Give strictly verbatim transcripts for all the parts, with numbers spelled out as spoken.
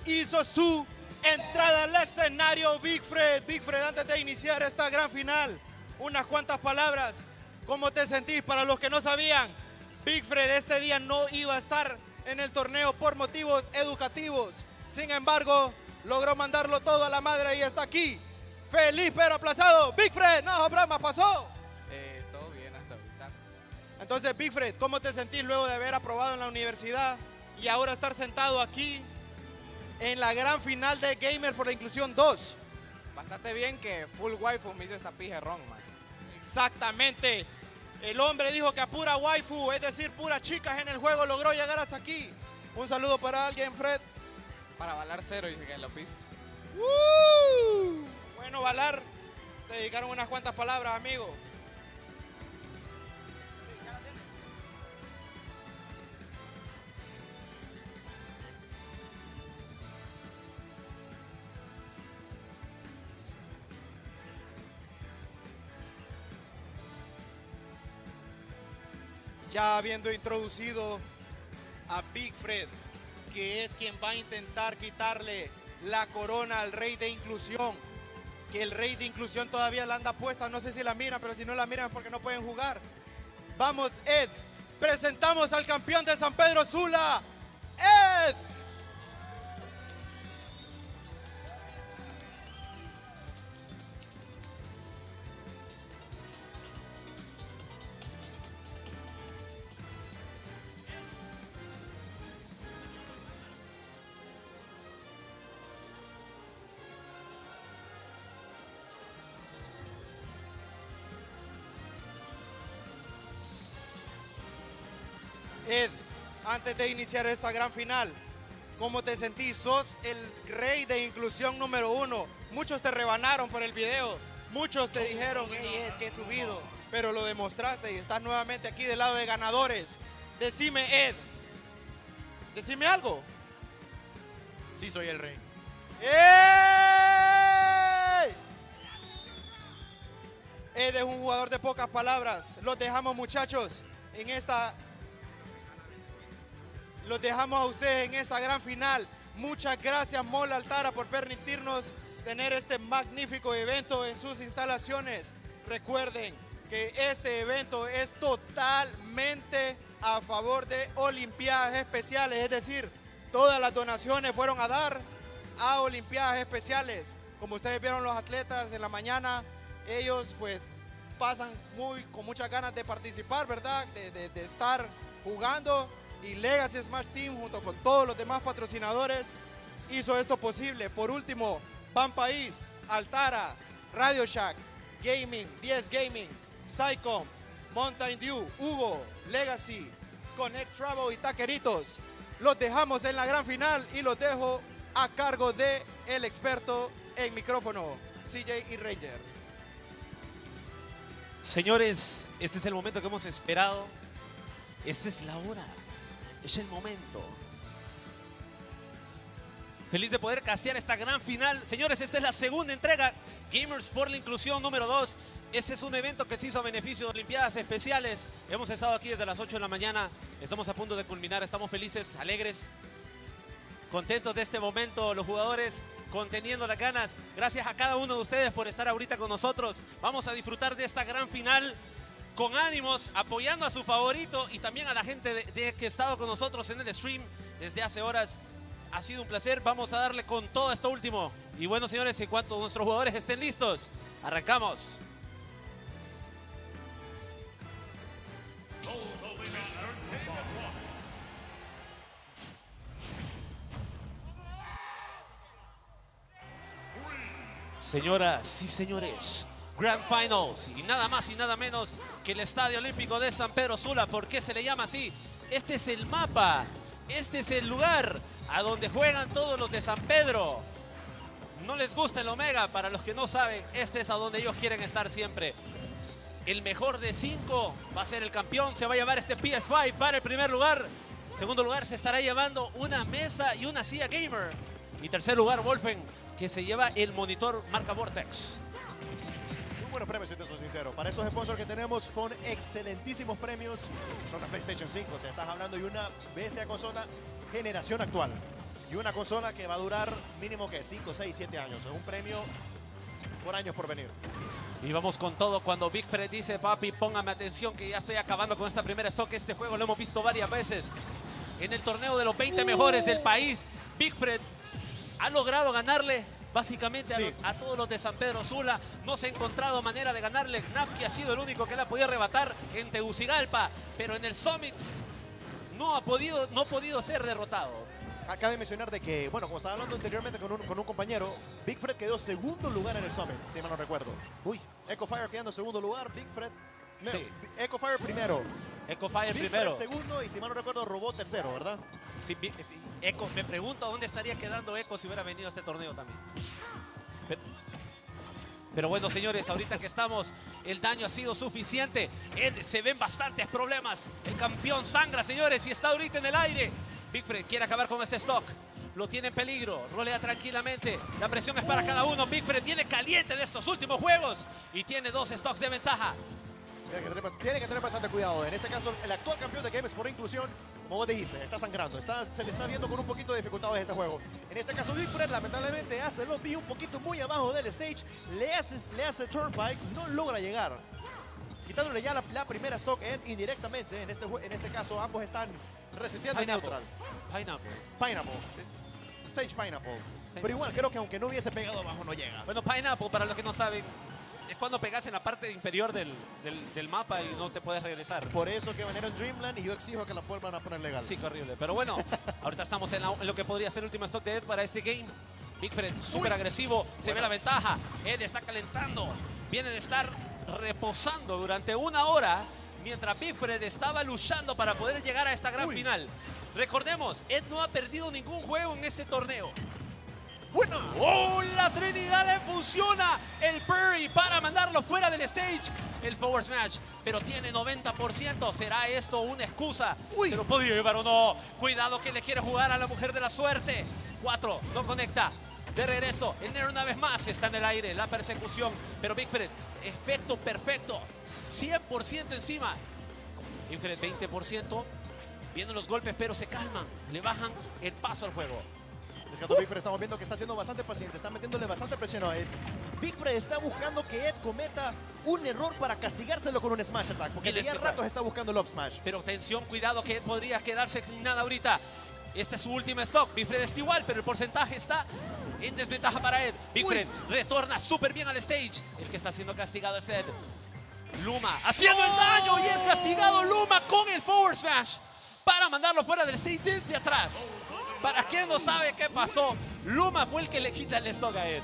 hizo su entrada al escenario. Big Fred, Big Fred, antes de iniciar esta gran final, unas cuantas palabras. ¿Cómo te sentís? Para los que no sabían, Big Fred este día no iba a estar en el torneo por motivos educativos. Sin embargo, logró mandarlo todo a la madre y está aquí. Feliz pero aplazado. Big Fred, no, broma, pasó. Eh, todo bien hasta ahorita. Entonces, Big Fred, ¿cómo te sentís luego de haber aprobado en la universidad y ahora estar sentado aquí en la gran final de Gamer por la Inclusión dos? Bastante bien que full waifu me hizo esta pija ron, man. Exactamente. El hombre dijo que a pura waifu, es decir, puras chicas en el juego, logró llegar hasta aquí. Un saludo para alguien, Fred. Para Valar cero, dije que en la pizza. ¡Uh! Bueno, Valar, te dedicaron unas cuantas palabras, amigo. Ya habiendo introducido a Big Fred, que es quien va a intentar quitarle la corona al Rey de Inclusión, que el Rey de Inclusión todavía la anda puesta, no sé si la miran, pero si no la miran es porque no pueden jugar. Vamos, Ed, presentamos al campeón de San Pedro Sula, Ed. Ed, antes de iniciar esta gran final, ¿cómo te sentís? Sos el Rey de Inclusión número uno. Muchos te rebanaron por el video, muchos te dijeron, hey Ed, qué subido, pero lo demostraste y estás nuevamente aquí del lado de ganadores. Decime, Ed, decime algo. Sí, soy el rey. ¡Ey! Ed es un jugador de pocas palabras. Los dejamos, muchachos, en esta... Los dejamos a ustedes en esta gran final. Muchas gracias, Mall Altara, por permitirnos tener este magnífico evento en sus instalaciones. Recuerden que este evento es totalmente a favor de Olimpiadas Especiales, es decir, todas las donaciones fueron a dar a Olimpiadas Especiales. Como ustedes vieron los atletas en la mañana, ellos pues pasan muy, con muchas ganas de participar, ¿verdad? De, de, de estar jugando. Y Legacy Smash Team, junto con todos los demás patrocinadores, hizo esto posible. Por último, Ban País, Altara, Radio Shack, Gaming, diez Gaming, Psycom, Mountain Dew, Hugo, Legacy, Connect Travel y Taqueritos. Los dejamos en la gran final y los dejo a cargo de el experto en micrófono, C J y Ranger. Señores, este es el momento que hemos esperado. Esta es la hora. Es el momento. Feliz de poder castear esta gran final. Señores, esta es la segunda entrega. Gamers por la Inclusión número dos. Este es un evento que se hizo a beneficio de Olimpiadas Especiales. Hemos estado aquí desde las ocho de la mañana. Estamos a punto de culminar. Estamos felices, alegres, contentos de este momento. Los jugadores conteniendo las ganas. Gracias a cada uno de ustedes por estar ahorita con nosotros. Vamos a disfrutar de esta gran final con ánimos, apoyando a su favorito y también a la gente de, de que ha estado con nosotros en el stream desde hace horas. Ha sido un placer. Vamos a darle con todo esto último. Y bueno, señores, en cuanto nuestros jugadores estén listos, arrancamos. Señoras y señores, Grand Finals y nada más y nada menos que el Estadio Olímpico de San Pedro Sula. ¿Por qué se le llama así? Este es el mapa, este es el lugar a donde juegan todos los de San Pedro. No les gusta el Omega, para los que no saben, este es a donde ellos quieren estar siempre. El mejor de cinco va a ser el campeón, se va a llevar este P S cinco para el primer lugar. Segundo lugar se estará llevando una mesa y una silla gamer. Y tercer lugar, Wolfen, que se lleva el monitor marca Vortex. Muy buenos premios, si te soy sincero. Para esos sponsors que tenemos son excelentísimos premios. Son la PlayStation cinco, o sea, estás hablando de una B S A consola generación actual. Y una consola que va a durar mínimo que cinco, seis, siete años. Es un premio por años por venir. Y vamos con todo cuando Big Fred dice, papi, póngame atención que ya estoy acabando con esta primera stock. Este juego lo hemos visto varias veces en el torneo de los veinte uh. mejores del país. Big Fred ha logrado ganarle básicamente sí. a, lo, a todos los de San Pedro Sula. No se ha encontrado manera de ganarle. Napki ha sido el único que le ha podido arrebatar en Tegucigalpa, pero en el Summit no ha podido, no ha podido ser derrotado. Acaba de mencionar de que, bueno, como estaba hablando anteriormente con un, con un compañero, Big Fred quedó segundo lugar en el Summit, si mal no recuerdo. Uy. Echo Fire quedando segundo lugar, Big Fred... No, sí. Echo Fire primero. Echo Fire Big primero. Fred segundo y si mal no recuerdo, robó tercero, ¿verdad? Sí, Echo, me pregunto dónde estaría quedando Echo si hubiera venido a este torneo también. Pero, pero bueno, señores, ahorita que estamos, el daño ha sido suficiente. Ed, se ven bastantes problemas. El campeón sangra, señores, y está ahorita en el aire. Big Fred quiere acabar con este stock. Lo tiene en peligro. Rolea tranquilamente. La presión es para cada uno. Big Fred viene caliente de estos últimos juegos y tiene dos stocks de ventaja. Tiene que, tener, tiene que tener bastante cuidado. En este caso, el actual campeón de Games por inclusión, como vos dijiste, está sangrando. Está, se le está viendo con un poquito de dificultades este juego. En este caso, Big Fred lamentablemente hace el lobby un poquito muy abajo del stage. Le hace, le hace Turnpike, no logra llegar. Quitándole ya la, la primera stock Ed indirectamente. En este, en este caso, ambos están reseteando en neutral. Pineapple. Pineapple. Stage Pineapple. Sí. Pero igual, creo que aunque no hubiese pegado abajo, no llega. Bueno, Pineapple, para los que no saben, es cuando pegas en la parte inferior del, del, del mapa y no te puedes regresar. Por eso que van en Dreamland y yo exijo que la vuelvan a poner legal. Sí, qué horrible. Pero bueno, ahorita estamos en, la, en lo que podría ser el último stock de Ed para este game. Big Fred, súper agresivo. Buena. Se ve la ventaja. Ed está calentando. Viene de estar reposando durante una hora mientras Big Fred estaba luchando para poder llegar a esta gran Uy. final. Recordemos, Ed no ha perdido ningún juego en este torneo. ¡Buena! ¡Oh, la Trinidad le funciona! El Burry para mandarlo fuera del stage. El forward smash, pero tiene noventa por ciento. ¿Será esto una excusa? Uy. ¿Se lo podía llevar o no? Cuidado que le quiere jugar a la mujer de la suerte. Cuatro, no conecta. De regreso, el Nero una vez más está en el aire, la persecución. Pero Big Fred, efecto perfecto, cien por ciento encima. Big Fred, veinte por ciento. Vienen los golpes, pero se calman. Le bajan el paso al juego. Rescató uh. Big Fred, estamos viendo que está siendo bastante paciente, está metiéndole bastante presión a Ed. Big Fred está buscando que Ed cometa un error para castigárselo con un Smash Attack, porque de ya ratos está buscando el Up Smash. Pero atención, cuidado que Ed podría quedarse sin nada ahorita. Este es su última stock. Big Fred está igual, pero el porcentaje está en desventaja para Ed. Big Uy. Fred retorna súper bien al stage. El que está siendo castigado es Ed. Luma haciendo oh. el daño y es castigado Luma con el forward smash para mandarlo fuera del stage desde atrás. Para quien no sabe qué pasó, Luma fue el que le quita el stock a Ed.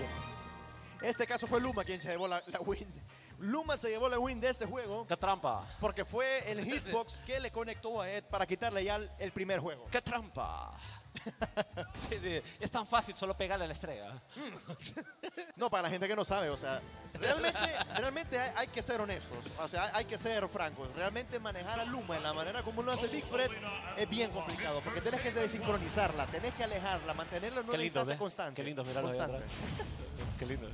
Este caso fue Luma quien se llevó la, la win. Luma se llevó la win de este juego. ¡Qué trampa! Porque fue el hitbox que le conectó a Ed para quitarle ya el, el primer juego. ¡Qué trampa! Sí, de, es tan fácil solo pegarle a la estrella. No, para la gente que no sabe, o sea, realmente, realmente hay, hay que ser honestos, o sea, hay, hay que ser francos. Realmente manejar a Luma en la manera como lo hace Big Fred es bien complicado, porque tenés que desincronizarla, tenés que alejarla, mantenerla en una lindo, distancia ¿eh? constante. Qué lindo mirarlo constante. Qué lindo.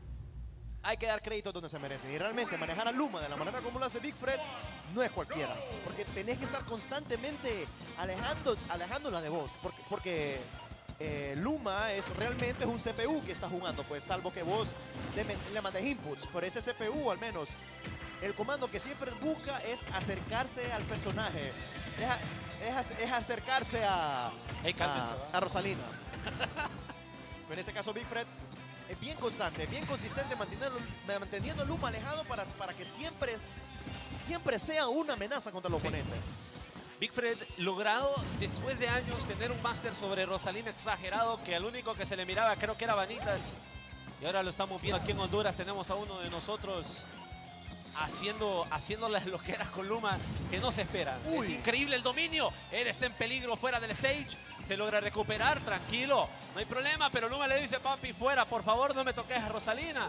Hay que dar crédito donde se merecen. Y realmente manejar a Luma de la manera como lo hace Big Fred no es cualquiera. Porque tenés que estar constantemente alejando, alejándola de vos. Porque, porque eh, Luma es realmente es un C P U que está jugando. Pues salvo que vos le, le mandes inputs. Por ese C P U al menos. El comando que siempre busca es acercarse al personaje. Es, es, es acercarse a, hey, a, a Rosalina. Pero en este caso Big Fred es bien constante, bien consistente, manteniendo, manteniendo a Luma alejado para, para que siempre, siempre sea una amenaza contra el sí. oponente. Big Fred logrado después de años tener un máster sobre Rosalina exagerado, que al único que se le miraba creo que era Vanitas. Y ahora lo estamos viendo aquí en Honduras. Tenemos a uno de nosotros haciendo, haciendo las loqueras con Luma que no se espera. Uy. Es increíble el dominio. Él está en peligro fuera del stage. Se logra recuperar, tranquilo. No hay problema, pero Luma le dice, papi, fuera, por favor, no me toques a Rosalina.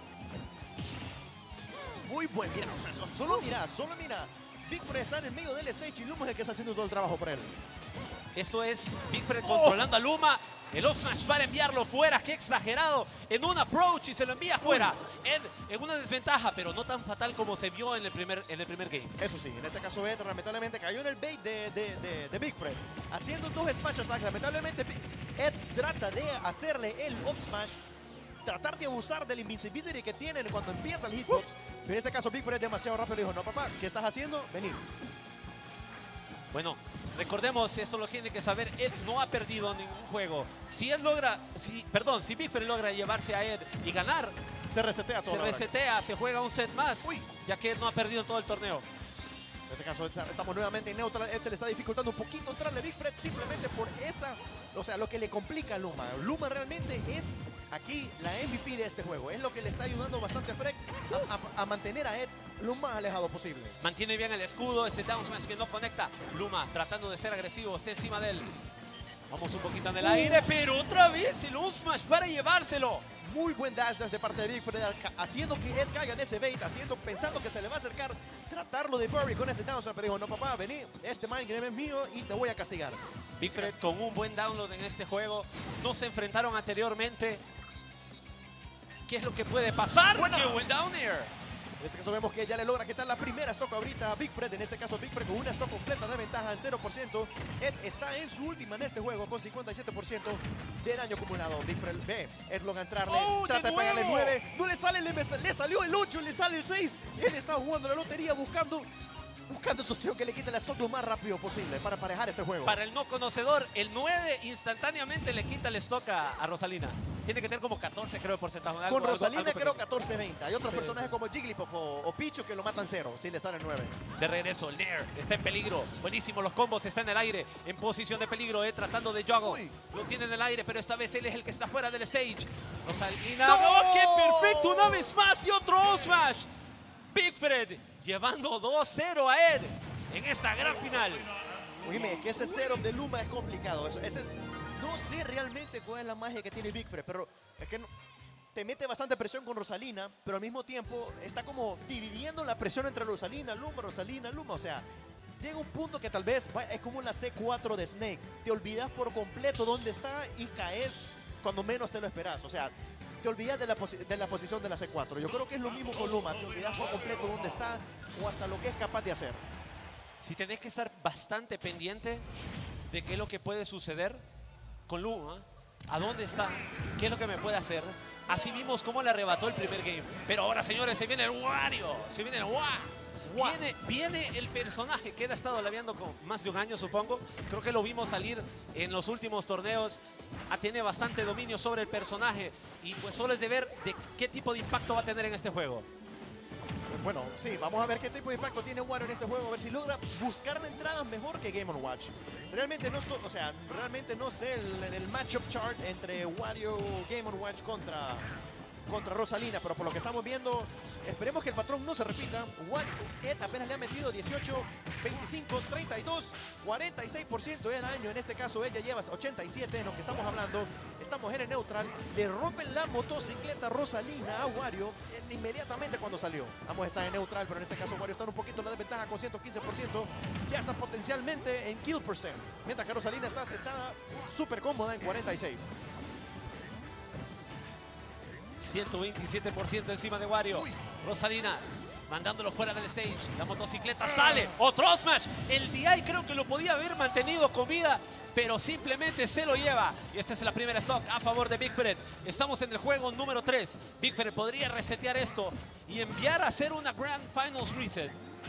Muy buen, mira, o sea, solo mira, solo mira. Big Fred está en el medio del stage y Luma es el que está haciendo todo el trabajo por él. Esto es Big Fred oh. controlando a Luma. El up smash para enviarlo fuera. Qué exagerado. En un approach y se lo envía fuera. Ed en una desventaja, pero no tan fatal como se vio en el primer, en el primer game. Eso sí, en este caso Ed lamentablemente cayó en el bait de, de, de, de Big Fred. Haciendo dos smash attacks. Lamentablemente Ed trata de hacerle el up smash. Tratar de abusar del invincibility que tienen cuando empieza el hitbox. Pero en este caso Big Fred demasiado rápido. Le dijo, no papá, ¿qué estás haciendo? Vení. Bueno, recordemos, esto lo tiene que saber, Ed no ha perdido ningún juego. Si Ed logra, si, perdón, si Big Fred logra llevarse a Ed y ganar, se resetea todo. Se resetea, se juega un set más, Uy. ya que Ed no ha perdido en todo el torneo. En este caso estamos nuevamente en neutral. Ed se le está dificultando un poquito entrarle a Big Fred simplemente por esa, o sea, lo que le complica a Luma. Luma realmente es aquí la M V P de este juego. Es lo que le está ayudando bastante a Fred a, a, a mantener a Ed lo más alejado posible. Mantiene bien el escudo, ese down smash que no conecta. Luma tratando de ser agresivo, está encima de él. Vamos un poquito en el aire, pero otra vez el up smash para llevárselo. Muy buen dash dash de parte de Big Fred, haciendo que Ed caiga en ese bait, haciendo, pensando que se le va a acercar, tratarlo de bury con ese down smash, pero dijo, no papá, vení, este mind game es mío y te voy a castigar. Big Fred con un buen download en este juego, no se enfrentaron anteriormente. ¿Qué es lo que puede pasar? Buena. ¡Qué buen down air! En este caso vemos que ya le logra quitar la primera stock ahorita a Big Fred. En este caso Big Fred con una stock completa de ventaja en cero por ciento. Ed está en su última en este juego con cincuenta y siete por ciento de daño acumulado. Big Fred ve, Ed logra entrarle, Oh, trata de de pegarle el nuevo. nueve. No le sale, le, le salió el ocho, le sale el seis. Él está jugando la lotería buscando, buscando su opción que le quite la stock lo más rápido posible para parejar este juego. Para el no conocedor, el nueve instantáneamente le quita el stock a, a Rosalina. Tiene que tener como catorce, creo, porcentaje. Algo, Con Rosalina algo, algo creo pequeño. catorce veinte. Hay otros Sí. personajes como Jigglypuff o, o Pichu que lo matan cero si le sale el nueve. De regreso, el Nair está en peligro. Buenísimo, los combos, está en el aire. En posición de peligro, eh, tratando de juggle. Uy. Lo tiene en el aire, pero esta vez él es el que está fuera del stage. Rosalina. ¡No! ¡Oh, qué perfecto! Una vez más y otro up smash. Big Fred llevando dos cero a Ed en esta gran final. Oíme, que ese setup de Luma es complicado. Eso, ese, no sé realmente cuál es la magia que tiene Big Fred, pero es que no, te mete bastante presión con Rosalina, pero al mismo tiempo está como dividiendo la presión entre Rosalina, Luma, Rosalina, Luma. O sea, llega un punto que tal vez es como la C cuatro de Snake. Te olvidas por completo dónde está y caes cuando menos te lo esperas. O sea, te olvidas de la, de la posición de la C cuatro. Yo creo que es lo mismo con Luma. Te olvidas por completo dónde está o hasta lo que es capaz de hacer. Si tenés que estar bastante pendiente de qué es lo que puede suceder con Luma, a dónde está, qué es lo que me puede hacer. Así vimos cómo le arrebató el primer game. Pero ahora, señores, se viene el Wario, se viene el Wa. Viene, viene el personaje que él ha estado labiando con más de un año, supongo. Creo que lo vimos salir en los últimos torneos. Ah, tiene bastante dominio sobre el personaje. Y pues solo es de ver de qué tipo de impacto va a tener en este juego. Bueno, sí, vamos a ver qué tipo de impacto tiene Wario en este juego, a ver si logra buscar la entrada mejor que Game and Watch. Realmente no, o sea, realmente no sé el, el matchup chart entre Wario Game and Watch contra, contra Rosalina, pero por lo que estamos viendo, esperemos que el patrón no se repita. Wario, Ed apenas le ha metido dieciocho, veinticinco, treinta y dos, cuarenta y seis por ciento de daño. En este caso ella lleva ochenta y siete en lo que estamos hablando. Estamos en el neutral. Le rompen la motocicleta Rosalina a Wario inmediatamente cuando salió. Ambos están en neutral, pero en este caso Wario está un poquito en la desventaja con ciento quince por ciento. Ya está potencialmente en kill percent. Mientras que Rosalina está sentada súper cómoda en cuarenta y seis. ciento veintisiete por ciento encima de Wario. Uy. Rosalina mandándolo fuera del stage. La motocicleta sale. Otro smash. El D I creo que lo podía haber mantenido con vida, pero simplemente se lo lleva. Y esta es la primera stock a favor de Big Fred. Estamos en el juego número tres. Big Fred podría resetear esto y enviar a hacer una Grand Finals Reset.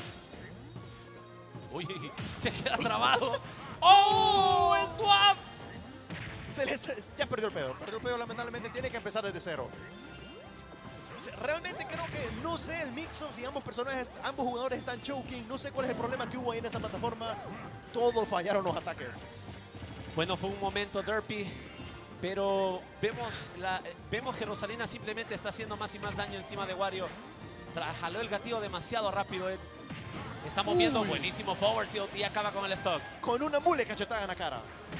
Uy, se queda trabado. ¡Oh! ¡El Dwap! Se les, ya perdió el pedo. Perdió el pedo, lamentablemente tiene que empezar desde cero. Realmente creo que no sé el mix-up si ambos personajes, ambos jugadores están choking. No sé cuál es el problema que hubo ahí en esa plataforma. Todos fallaron los ataques. Bueno, fue un momento derpy, pero vemos, la, vemos que Rosalina simplemente está haciendo más y más daño encima de Wario. Tra- Jaló el gatillo demasiado rápido, Ed. Estamos Uy. viendo buenísimo forward tilt y acaba con el stock. Con una mule cachetada en la cara.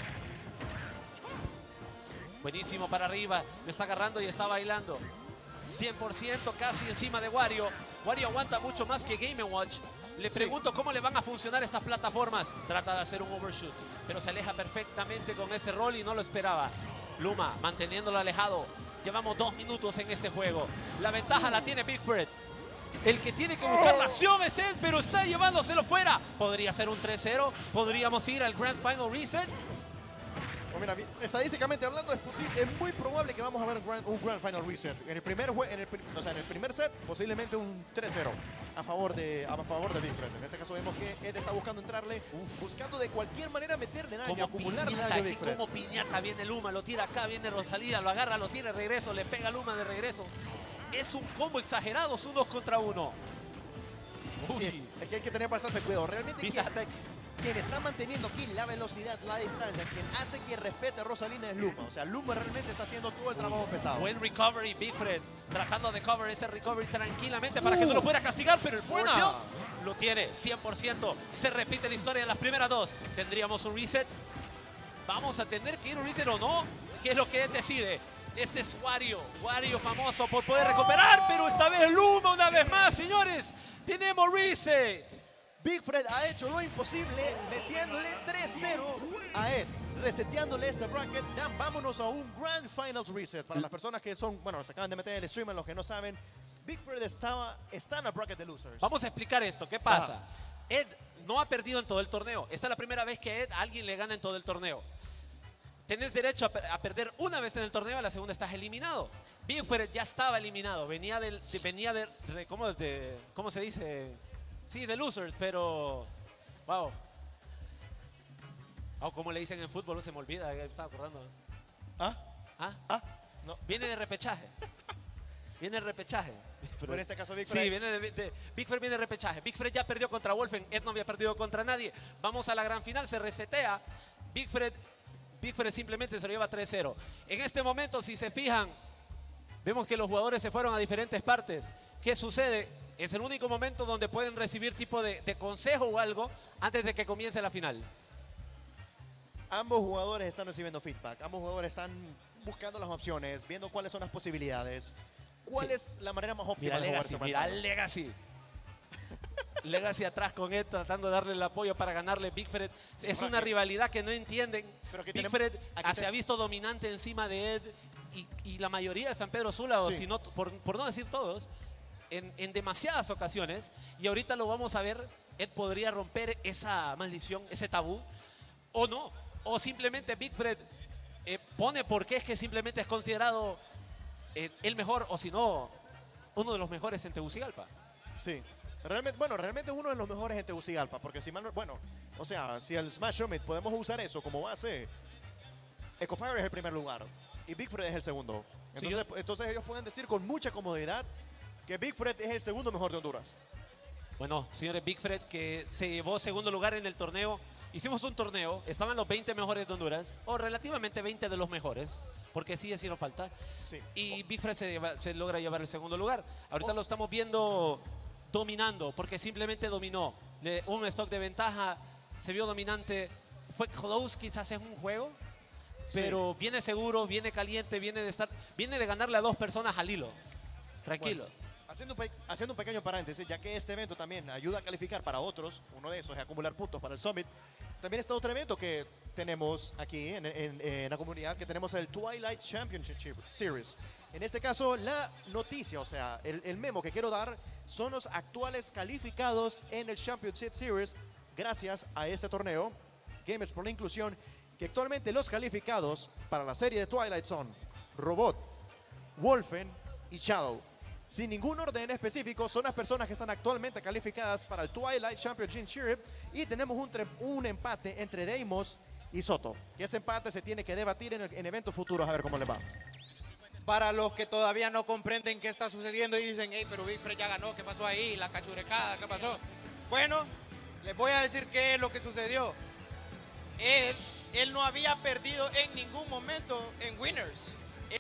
Buenísimo para arriba, lo está agarrando y está bailando. cien por ciento casi encima de Wario. Wario aguanta mucho más que Game and Watch. Le Sí. pregunto cómo le van a funcionar estas plataformas. Trata de hacer un overshoot, pero se aleja perfectamente con ese roll y no lo esperaba. Luma manteniéndolo alejado. Llevamos dos minutos en este juego. La ventaja la tiene Big Fred. El que tiene que buscar la acción es él, pero está llevándoselo fuera. Podría ser un tres cero. Podríamos ir al Grand Final Reset. Pues mira, estadísticamente hablando, es, posible, es muy probable que vamos a ver un Grand, un grand Final Reset. En el primer jue en el, o sea, en el primer set, posiblemente un tres cero a favor de a favor de Big Fred. En este caso vemos que Ed está buscando entrarle, Uf. buscando de cualquier manera meterle daño, como acumular piñata, daño a Big Fred. Como piñata viene Luma, lo tira acá, viene Rosalía, lo agarra, lo tira de regreso, le pega a Luma de regreso. Es un combo exagerado, es un dos contra uno. Sí, es que hay que tener bastante cuidado. Realmente quien, Fíjate. quien está manteniendo aquí la velocidad, la distancia, quien hace que respete a Rosalina es Luma. O sea, Luma realmente está haciendo todo el trabajo pesado. Buen recovery, Big Fred, tratando de cover ese recovery tranquilamente para uh, que no lo pueda castigar, pero el buena. forward lo tiene, cien por ciento. Se repite la historia de las primeras dos. ¿Tendríamos un reset? ¿Vamos a tener que ir a un reset o no? ¿Qué es lo que él decide? Este es Wario, Wario famoso por poder recuperar, pero esta vez Luma una vez más, señores. Tenemos reset. Big Fred ha hecho lo imposible, metiéndole tres cero a Ed, reseteándole este bracket. Ya vámonos a un Grand Finals Reset. Para las personas que son, bueno, se acaban de meter en el stream, los que no saben, Big Fred estaba, está en el bracket de losers. Vamos a explicar esto, ¿qué pasa? Ajá. Ed no ha perdido en todo el torneo. Esta es la primera vez que Ed a alguien le gana en todo el torneo. Tenés derecho a, per a perder una vez en el torneo, a la segunda estás eliminado. Big Fred ya estaba eliminado, venía de, de, venía de, de, ¿cómo, de ¿cómo se dice? Sí, de losers, pero, wow. O oh, como le dicen en fútbol, se me olvida, me estaba acordando. ¿Ah? ¿Ah? ¿Ah? No. Viene de repechaje. Viene de repechaje. Pero en este caso Big Fred. Sí, viene de, de, Big Fred viene de repechaje. Big Fred ya perdió contra Wolfen, Ed no había perdido contra nadie. Vamos a la gran final, se resetea. Big Fred... Big Fred simplemente se lo lleva tres cero. En este momento, si se fijan, vemos que los jugadores se fueron a diferentes partes. ¿Qué sucede? Es el único momento donde pueden recibir tipo de, de consejo o algo antes de que comience la final. Ambos jugadores están recibiendo feedback. Ambos jugadores están buscando las opciones, viendo cuáles son las posibilidades. ¿Cuál sí. es la manera más óptima mira de Legacy, jugar? Mira Legacy. Legacy atrás con Ed, tratando de darle el apoyo para ganarle. Big Fred es una rivalidad que no entienden. Pero que Big tenemos, Fred se ha visto dominante encima de Ed y, y la mayoría de San Pedro Sula, o sí. si no, por, por no decir todos, en, en demasiadas ocasiones. Y ahorita lo vamos a ver. Ed podría romper esa maldición, ese tabú, o no. O simplemente Big Fred eh, pone por qué es que simplemente es considerado eh, el mejor, o si no, uno de los mejores en Tegucigalpa. Sí. Realmente, bueno, realmente es uno de los mejores en Tegucigalpa, porque si mal no, bueno, o sea, si el Smash Summit podemos usar eso como base, Ecofire es el primer lugar y Big Fred es el segundo. Entonces, sí, yo... entonces ellos pueden decir con mucha comodidad que Big Fred es el segundo mejor de Honduras. Bueno, señores, Big Fred que se llevó segundo lugar en el torneo. Hicimos un torneo, estaban los veinte mejores de Honduras, o relativamente veinte de los mejores, porque sí, así nos falta. Sí. Y Big Fred se, lleva, se logra llevar el segundo lugar. Ahorita oh. lo estamos viendo dominando, porque simplemente dominó. Le, un stock de ventaja, se vio dominante. Fue close quizás en un juego, sí. pero viene seguro, viene caliente, viene de estar, viene de ganarle a dos personas al hilo. Tranquilo. Bueno, haciendo, un haciendo un pequeño paréntesis, ya que este evento también ayuda a calificar para otros, uno de esos es acumular puntos para el Summit. También está otro evento que tenemos aquí en, en, en la comunidad, que tenemos el Twilight Championship Series. En este caso, la noticia, o sea, el, el memo que quiero dar son los actuales calificados en el Championship Series gracias a este torneo, Gamers por la Inclusión, que actualmente los calificados para la serie de Twilight son Robot, Wolfen y Shadow. Sin ningún orden específico, son las personas que están actualmente calificadas para el Twilight Championship y tenemos un, un empate entre Deimos y Soto. Que ese empate se tiene que debatir en, el, en eventos futuros a ver cómo les va. Para los que todavía no comprenden qué está sucediendo y dicen, hey, pero Big Fred ya ganó, ¿qué pasó ahí? La cachurecada, ¿qué pasó? Bueno, les voy a decir qué es lo que sucedió. Él, él no había perdido en ningún momento en Winners. Él...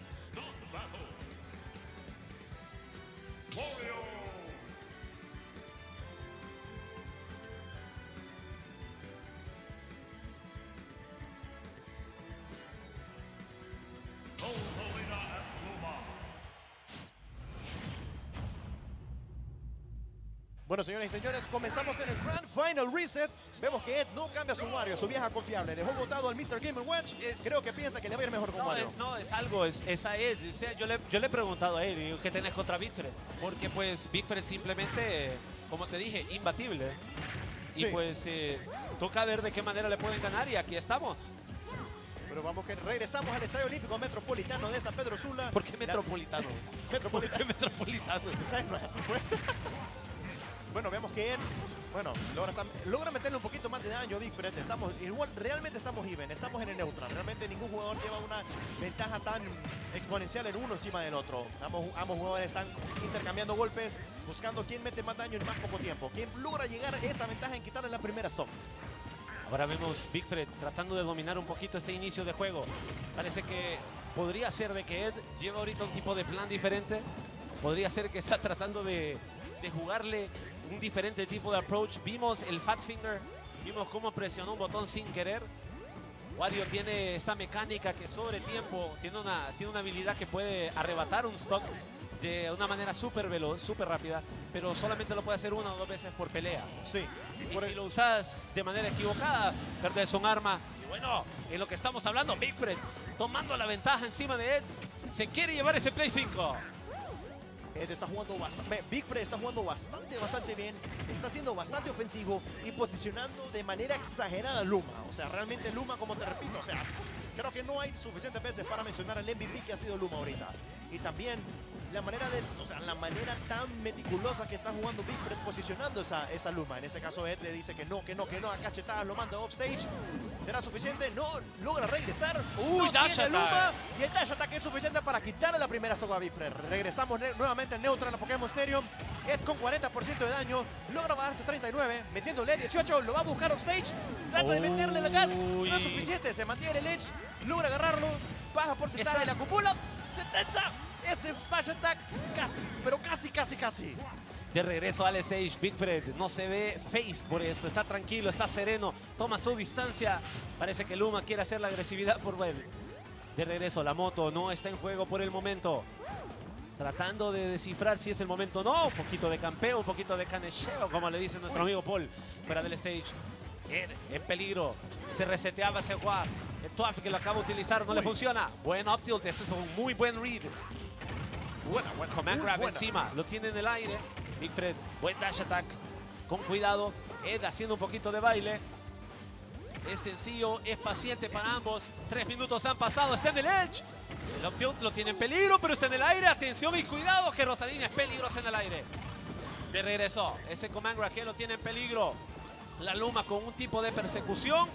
Bueno, Bueno, señores y señores, comenzamos con el Grand Final Reset. Vemos que Ed no cambia su Wario, su vieja confiable. Dejó botado al mister Game and Watch. Es- Creo que piensa que le va a ir mejor con No, Wario. es, no, es algo, es, es a Ed. O sea, yo, le, yo le he preguntado a Ed, digo, ¿qué tenés contra Bigfred? Porque pues Bigfred simplemente, eh, como te dije, imbatible. Y Sí. pues eh, toca ver de qué manera le pueden ganar y aquí estamos. Pero vamos que regresamos al Estadio Olímpico Metropolitano de San Pedro Sula. ¿Por qué La- metropolitano? ¿Por qué Metropolitano. metropolitano? ¿Sabes? No es así, pues. Bueno, vemos que Ed, bueno, logra, estar- logra meterle un poquito más de daño a Bigfred. Estamos, igual, realmente estamos even, estamos en el neutral. Realmente ningún jugador lleva una ventaja tan exponencial en uno encima del otro. Ambos, ambos jugadores están intercambiando golpes, buscando quién mete más daño en más poco tiempo. Quién logra llegar a esa ventaja en quitarle la primera stop. Ahora vemos Bigfred tratando de dominar un poquito este inicio de juego. Parece que podría ser de que Ed lleva ahorita un tipo de plan diferente. Podría ser que está tratando de, de jugarle un diferente tipo de approach. Vimos el Fat Finger, vimos cómo presionó un botón sin querer. Wario tiene esta mecánica que sobre tiempo tiene una, tiene una habilidad que puede arrebatar un stock de una manera súper veloz, súper rápida, pero solamente lo puede hacer una o dos veces por pelea. Sí. Y Por si el- lo usas de manera equivocada, perdes un arma. Y bueno, en lo que estamos hablando, Bigfred tomando la ventaja encima de Ed, se quiere llevar ese Play cinco. Ed está jugando bastante, Bigfred está jugando bastante, bastante bien, está siendo bastante ofensivo y posicionando de manera exagerada a Luma. O sea, realmente Luma, como te repito, o sea, creo que no hay suficientes veces para mencionar al M V P que ha sido Luma ahorita. Y también la manera de, o sea, la manera tan meticulosa que está jugando Bigfred posicionando esa, esa Luma. En este caso Ed le dice que no, que no, que no, a cachetadas lo manda offstage. ¿Será suficiente? No, logra regresar. Uy, no dash tiene attack. Luma. Y el dash attack es suficiente para quitarle la primera stock a Bigfred. Regresamos ne- nuevamente al neutral a Pokémon Stadium. Ed con cuarenta por ciento de daño. Logra bajarse treinta y nueve. Metiéndole dieciocho. Lo va a buscar offstage. Trata de meterle el gas. Uy. No es suficiente. Se mantiene el edge. Logra agarrarlo. Baja porcentaje. Esa- Le acumula setenta. Ese smash attack. Casi. Pero casi, casi, casi. De regreso al stage, Bigfred no se ve face por esto, está tranquilo, está sereno, toma su distancia. Parece que Luma quiere hacer la agresividad por él. De regreso, la moto no está en juego por el momento. Tratando de descifrar si es el momento o no. Un poquito de campeo, un poquito de canecheo, como le dice nuestro amigo Paul, fuera del stage. Ed en peligro, se reseteaba ese waft. El Twaf que lo acaba de utilizar no le Uy. funciona. Buen up tilt, ese es un muy buen read. Buena, buena. Command muy grab buena. encima, lo tiene en el aire. Bigfred, buen dash attack. Con cuidado, Ed haciendo un poquito de baile. Es sencillo, es paciente para ambos. Tres minutos han pasado, está en el edge. El up tilt lo tiene en peligro, pero está en el aire. Atención y cuidado que Rosalina es peligrosa en el aire. De regreso, ese command grab que lo tiene en peligro. La Luma con un tipo de persecución.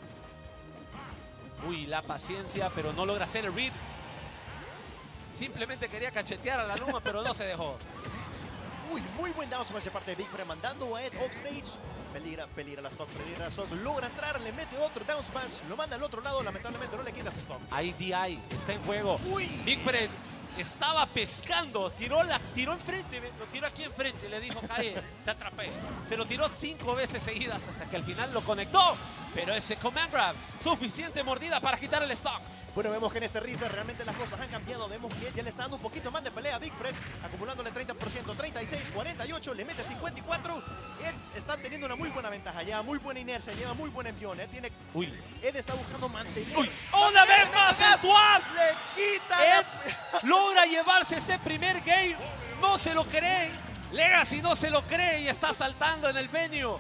Uy, la paciencia, pero no logra hacer el read. Simplemente quería cachetear a la Luma, pero no se dejó. Uy, muy buen down smash de parte de Bigfred, mandando a Ed offstage. Peligra, peligra la stock, peligra la stock. Logra entrar, le mete otro down smash, lo manda al otro lado. Lamentablemente no le quita ese stock. Ahí D I está en juego. Uy. Bigfred estaba pescando, tiró, la, tiró enfrente, lo tiró aquí enfrente, le dijo, cae, te atrapé. Se lo tiró cinco veces seguidas hasta que al final lo conectó. Pero ese command grab, suficiente mordida para quitar el stock. Bueno, vemos que en este reset realmente las cosas han cambiado. Vemos que ya le está dando un poquito más de pelea a Bigfred, acumulándole treinta por ciento, treinta y seis, cuarenta y ocho, le mete cincuenta y cuatro. Ed está teniendo una muy buena ventaja, lleva muy buena inercia, lleva muy buen envión. Ed, tiene, Uy, Ed está buscando mantener. Uy, una mantener, vez más mantener. el swap. Le quita Ed la... logra llevarse este primer game. No se lo cree. Legacy no se lo cree y está saltando en el venue.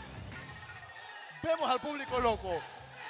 Vemos al público loco.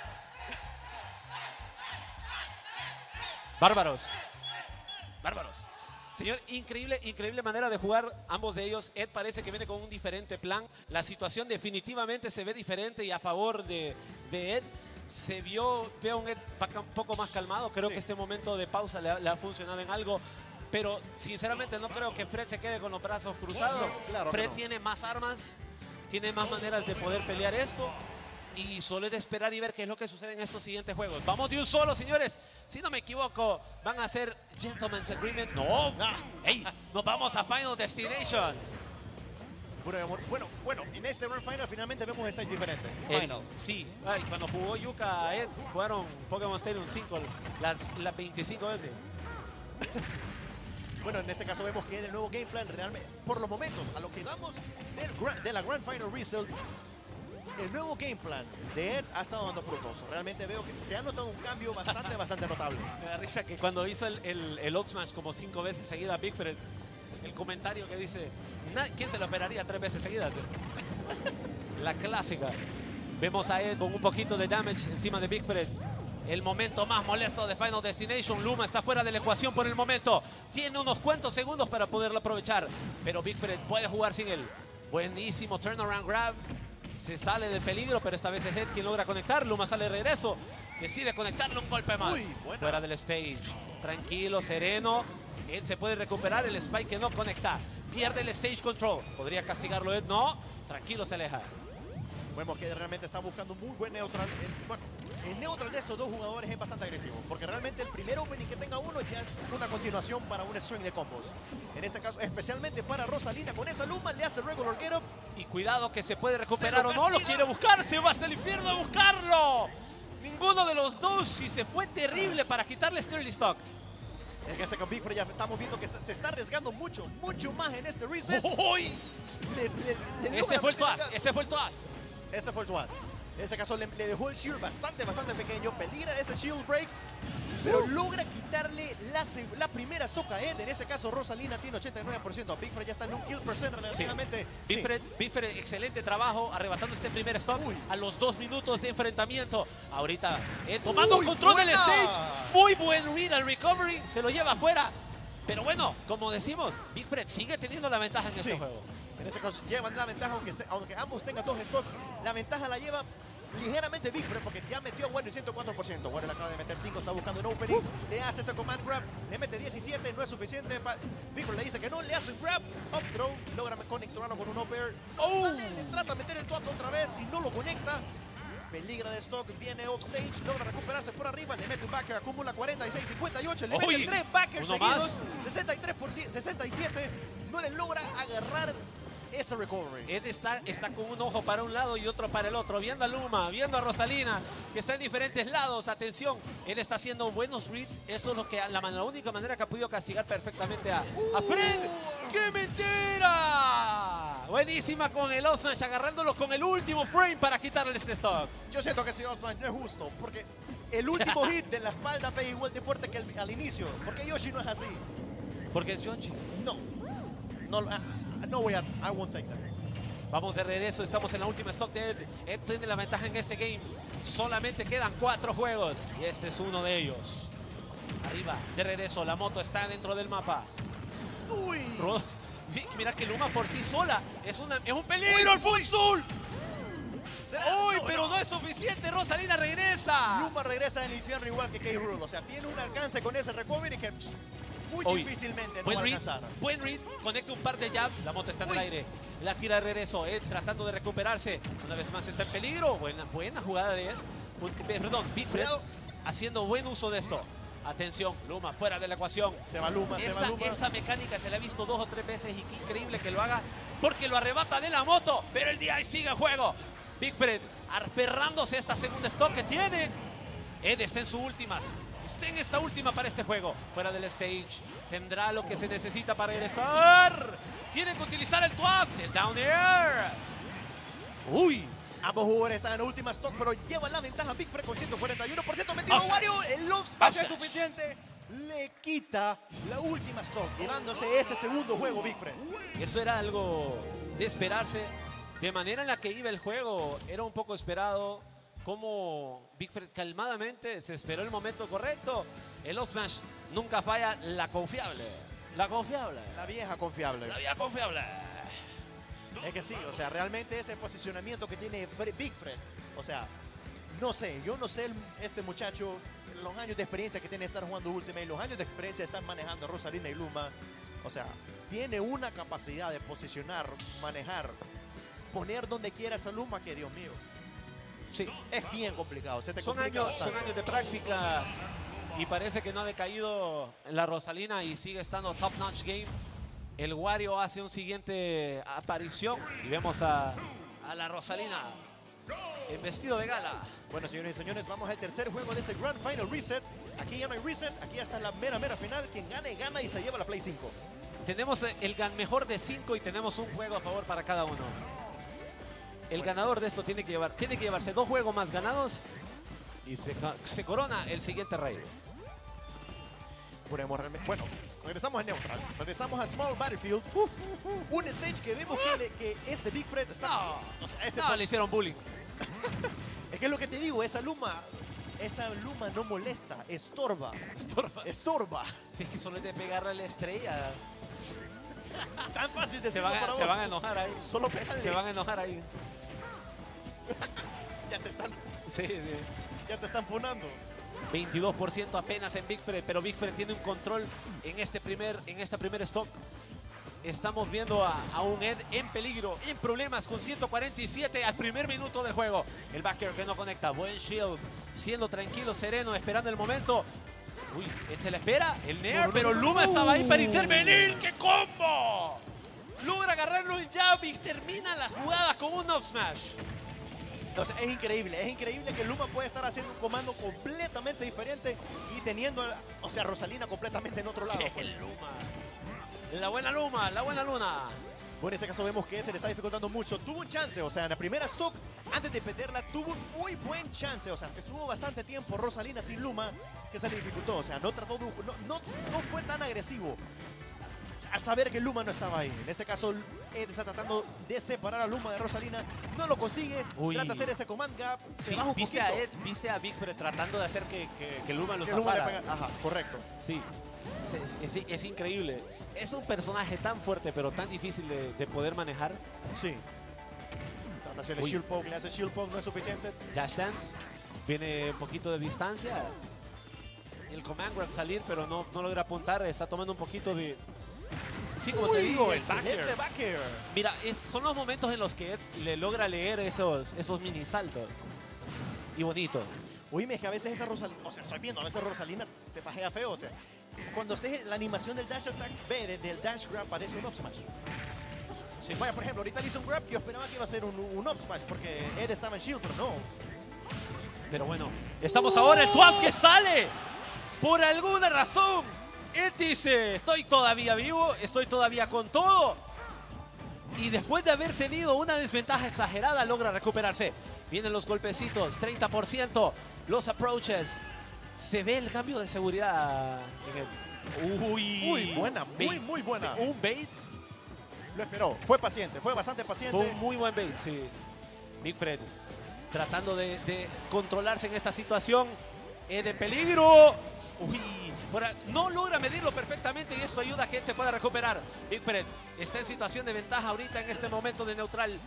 Bárbaros. Bárbaros. Señor, increíble, increíble manera de jugar ambos de ellos. Ed parece que viene con un diferente plan. La situación definitivamente se ve diferente y a favor de, de Ed. Se vio, veo un Ed un poco más calmado. Creo Sí. que este momento de pausa le ha, le ha funcionado en algo. Pero sinceramente no creo que Fred se quede con los brazos cruzados. No, claro que Fred no. tiene más armas, tiene más maneras de poder pelear esto. Y solo es de esperar y ver qué es lo que sucede en estos siguientes juegos. Vamos de un solo, señores. Si no me equivoco, van a ser Gentleman's Agreement. No. Ah. Hey, nos vamos a Final Destination. Bueno, bueno, bueno, en este Grand Final finalmente vemos un stage diferente. El- Final. sí. Ay, cuando jugó Yuka, Ed, jugaron Pokémon Stadium cinco las, las veinticinco veces. Bueno, en este caso vemos que el nuevo game plan realmente, por los momentos, a lo que vamos del gran, de la Grand Final Result, el nuevo game plan de Ed ha estado dando frutos. Realmente veo que se ha notado un cambio bastante, bastante notable. Me da risa que cuando hizo el, el, el up smash como cinco veces seguida a Big Fred, el comentario que dice, ¿quién se lo operaría tres veces seguidas? La clásica. Vemos a Ed con un poquito de damage encima de Big Fred. El momento más molesto de Final Destination. Luma está fuera de la ecuación por el momento. Tiene unos cuantos segundos para poderlo aprovechar. Pero Big Fred puede jugar sin él. Buenísimo turnaround grab. Se sale del peligro, pero esta vez es Ed quien logra conectar. Luma sale de regreso. Decide conectarle un golpe más. Uy, fuera del stage. Tranquilo, sereno. Ed se puede recuperar. El spike que no conecta. Pierde el stage control. Podría castigarlo Ed. No. Tranquilo, se aleja. Vemos que realmente está buscando muy buen neutral. El, bueno, el neutral de estos dos jugadores es bastante agresivo. Porque realmente el primer opening que tenga uno ya es una continuación para un string de combos. En este caso, especialmente para Rosalina. Con esa Luma le hace regular get up. Y cuidado que se puede recuperar Se o lo no. Lo castiga. quiere buscar. Se va hasta el infierno a buscarlo. Ninguno de los dos. Y se fue terrible para quitarle Sterling Stock. En este caso, Big Fred ya estamos viendo que se está arriesgando mucho, mucho más en este reset. ¡Uy! Le- le- le Ese logra fue el meter twat. el- Ese fue el twat. Ese fue el twat. En ese caso le, le dejó el shield bastante, bastante pequeño. Peligra ese shield break. Pero Uh. logra quitarle la, seg- la primera stock a Ed. En este caso, Rosalina tiene ochenta y nueve por ciento. Big Fred ya está en un kill percent relativamente. Big Sí. Fred, Big Fred, excelente trabajo arrebatando este primer stock Uy. a los dos minutos de enfrentamiento. Ahorita eh, tomando Uy, control del buena. stage. Muy buen read al recovery. Se lo lleva afuera. Pero bueno, como decimos, Big Fred sigue teniendo la ventaja en este Sí. juego. En este caso llevan la ventaja, aunque, esté- aunque ambos tengan dos stocks. La ventaja la lleva ligeramente Big Fred porque ya metió a Warrior ciento cuatro por ciento. Warrior acaba de meter cinco, está buscando un opening. Le hace ese command grab, le mete diecisiete, no es suficiente. pa- Big Fred le dice que no, le hace un grab, up throw, logra conectarlo con un up air. Oh. Sale, le trata de meter el twat otra vez y no lo conecta. Peligra de stock, viene offstage, logra recuperarse por arriba, le mete un backer, acumula cuarenta y seis, cincuenta y ocho, le Uy, mete tres backers uno seguidos, más. sesenta y tres por ciento, sesenta y siete, no le logra agarrar ese recovery. Ed está, está con un ojo para un lado y otro para el otro, viendo a Luma, viendo a Rosalina, que está en diferentes lados. Atención, Ed está haciendo buenos reads. Eso es lo que, la, man- la única manera que ha podido castigar perfectamente a, a Fred. ¡Qué mentira! Buenísima con el Osmash, agarrándolo con el último frame para quitarle este stock. Yo siento que este Osman no es justo, porque el último hit de la espalda pega igual de fuerte que el- al inicio. Porque Yoshi no es así. Porque es Yoshi. No. No, ah, no voy a... I won't take that. Vamos de regreso, estamos en la última stock de Ed. Ed tiene la ventaja en este game. Solamente quedan cuatro juegos y este es uno de ellos. Arriba, de regreso, la moto está dentro del mapa. Uy. Ross, mira que Luma por sí sola es, una, es un peligro al full soul. ¿Será? Uy, No, pero no. no es suficiente. Rosalina regresa. Luma regresa del infierno igual que K-Rool. O sea, tiene un alcance con ese recovery que pss, muy Uy, difícilmente no buen va a read, alcanzar. buen read, conecta un par de jabs, la moto está en el Uy. aire, la tira de regreso, Ed tratando de recuperarse, una vez más está en peligro, buena, buena jugada de Ed, Un- eh, perdón, Big Fred Cuidado. haciendo buen uso de esto. Atención, Luma fuera de la ecuación. Se va Luma, se Esa, va Luma. esa mecánica se la ha visto dos o tres veces y qué increíble que lo haga porque lo arrebata de la moto, pero el D I sigue en juego. Big Fred aferrándose a esta segunda stock que tiene. Ed está en sus últimas. Está en esta última para este juego. Fuera del stage. Tendrá lo que se necesita para regresar. Tiene que utilizar el twat, el down air. Uy. Ambos jugadores están en la última stock, pero llevan la ventaja Big Fred con ciento cuarenta y uno por ciento metido Offside. Wario. El love smash es Offside. suficiente. Le quita la última stock, llevándose este segundo juego Big Fred. Esto era algo de esperarse. De manera en la que iba el juego, era un poco esperado. Como Big Fred calmadamente se esperó el momento correcto. El Up Smash nunca falla, la confiable. La confiable. La vieja confiable. La vía confiable. Es que sí, o sea, realmente ese posicionamiento que tiene Fred- Big Fred, o sea, no sé, yo no sé el- este muchacho, los años de experiencia que tiene de estar jugando Ultimate, los años de experiencia de estar manejando a Rosalina y Luma, o sea, tiene una capacidad de posicionar, manejar, poner donde quiera esa Luma que, Dios mío, Sí. es bien complicado, se te Son complica años, son bastante. años de práctica y parece que no ha decaído la Rosalina y sigue estando top notch game. El Wario hace un siguiente aparición y vemos a, a la Rosalina en vestido de gala. Bueno, señores y señores, vamos al tercer juego de este Grand Final Reset. Aquí ya no hay reset, aquí ya está la mera, mera final. Quien gane, gana y se lleva la Play cinco. Tenemos el gan mejor de cinco y tenemos un juego a favor para cada uno. El ganador de esto tiene que, llevar, tiene que llevarse dos juegos más ganados y se, se corona el siguiente rey. Bueno, regresamos a Neutral, regresamos a Small Battlefield. Uf, un stage que vemos que, le, que este Big Fred está... No, o sea, ese no le hicieron bullying. Es que es lo que te digo, esa luma, esa luma no molesta, estorba. Estorba. Estorba. Si es que solo es de pegarle a la estrella. Tan fácil de Se, decirlo van a, para se vos. van a enojar ahí. Solo pégale. Se van a enojar ahí. Ya te están, Sí, sí. ya te están funando. veintidós por ciento apenas en Big Fred, pero Big Fred tiene un control en este primer, en esta primer stock. Estamos viendo a, a un Ed en peligro, en problemas con ciento cuarenta y siete al primer minuto del juego. El backer que no conecta, buen shield, siendo tranquilo, sereno, esperando el momento. Uy, Ed se la espera, el Nair, No, no, pero no, Luma no. estaba ahí para intervenir. ¡Qué combo! Logra agarrarlo en jab y termina la jugada con un up smash. O sea, es increíble, es increíble que Luma puede estar haciendo un comando completamente diferente y teniendo, a, o sea, Rosalina completamente en otro lado. ¡Qué Pues. Luma! La buena Luma, la buena Luna. Bueno, en este caso vemos que se le está dificultando mucho. Tuvo un chance, o sea, en la primera stock, antes de perderla, tuvo un muy buen chance. O sea, que estuvo bastante tiempo Rosalina sin Luma, que se le dificultó. O sea, no trató de, no, no, no fue tan agresivo al saber que Luma no estaba ahí. En este caso, Ed está tratando de separar a Luma de Rosalina. No lo consigue. Uy. Trata de hacer ese command gap. Se Sí, baja un viste poquito. a Ed, viste a Big Fred tratando de hacer que, que, que Luma lo Que Luma le zafara. pega- Ajá, correcto. Sí, es, es- es increíble. Es un personaje tan fuerte, pero tan difícil de, de poder manejar. Sí. Trata de hacerle Uy. shield poke, le hace shield poke, no es suficiente. Dash Dance viene un poquito de distancia. El command grab salir, pero no, no logra apuntar. Está tomando un poquito de... Sí, como te Uy, digo, el excelente backer. backer. Mira, es- son los momentos en los que Ed le logra leer esos, esos mini saltos. Y bonito. Oíme, es que a veces esa Rosalina, o sea, estoy viendo, a veces Rosalina te pajea feo, o sea, cuando haces la animación del dash attack, ve, desde el dash grab parece un up smash. Sí. Vaya, por ejemplo, ahorita le hizo un grab que yo esperaba que iba a ser un, un up smash, porque Ed estaba en shield, pero no. Pero bueno, estamos ahora, el Twap que sale. Por alguna razón, Ed dice, estoy todavía vivo, estoy todavía con todo. Y después de haber tenido una desventaja exagerada, logra recuperarse. Vienen los golpecitos, treinta por ciento, los approaches. Se ve el cambio de seguridad en el... Uy, Muy buena, muy, bait. muy buena. Un bait. Lo esperó, fue paciente, fue bastante paciente. Fue un muy buen bait, sí. Big Fred tratando de, de controlarse en esta situación. Ed en peligro. Uy, por a- no logra medirlo perfectamente y esto ayuda a que Ed se pueda recuperar. Big Fred está en situación de ventaja ahorita en este momento de neutral.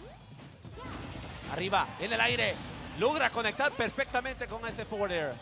Arriba, en el aire. Logra conectar perfectamente con ese forward air.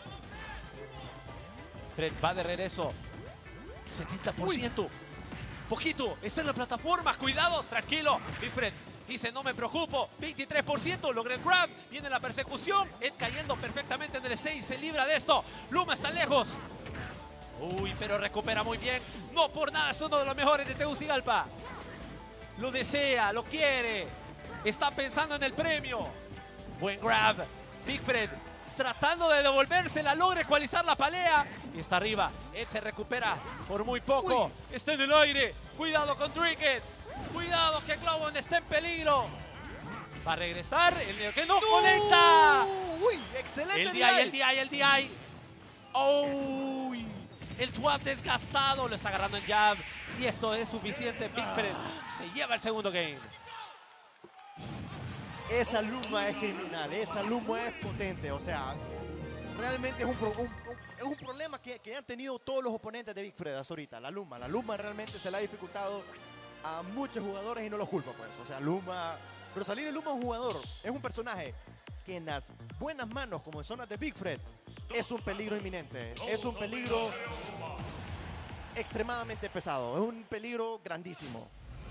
Fred va de regreso. setenta por ciento. Poquito, está en la plataforma, cuidado, tranquilo. Big Fred dice, no me preocupo. veintitrés por ciento, logra el grab. Viene la persecución. Ed cayendo perfectamente en el stage, se libra de esto. Luma está lejos. Uy, pero recupera muy bien. No por nada, es uno de los mejores de Tegucigalpa. Lo desea, lo quiere. Está pensando en el premio. Buen grab. Big Fred tratando de devolvérsela, logra ecualizar la pelea. Y está arriba. Ed se recupera por muy poco. Uy. Está en el aire. Cuidado con Tricket. Cuidado que Glowon está en peligro. Va a regresar. El que no, conecta. Uy, excelente El D I, D I. el D I, el D I. Oh, el Twap desgastado. Lo está agarrando en jab. Y esto es suficiente. Big Fred se lleva el segundo game. Esa Luma es criminal, esa Luma es potente, o sea, realmente es un, pro- un- un- es un problema que, que han tenido todos los oponentes de Big Fred hasta ahorita, la Luma. La Luma realmente se le ha dificultado a muchos jugadores y no los culpa, pues. O sea, Luma, Rosalina Luma es un jugador, es un personaje que en las buenas manos, como en zonas de Big Fred, es un peligro inminente, es un peligro extremadamente pesado, es un peligro grandísimo.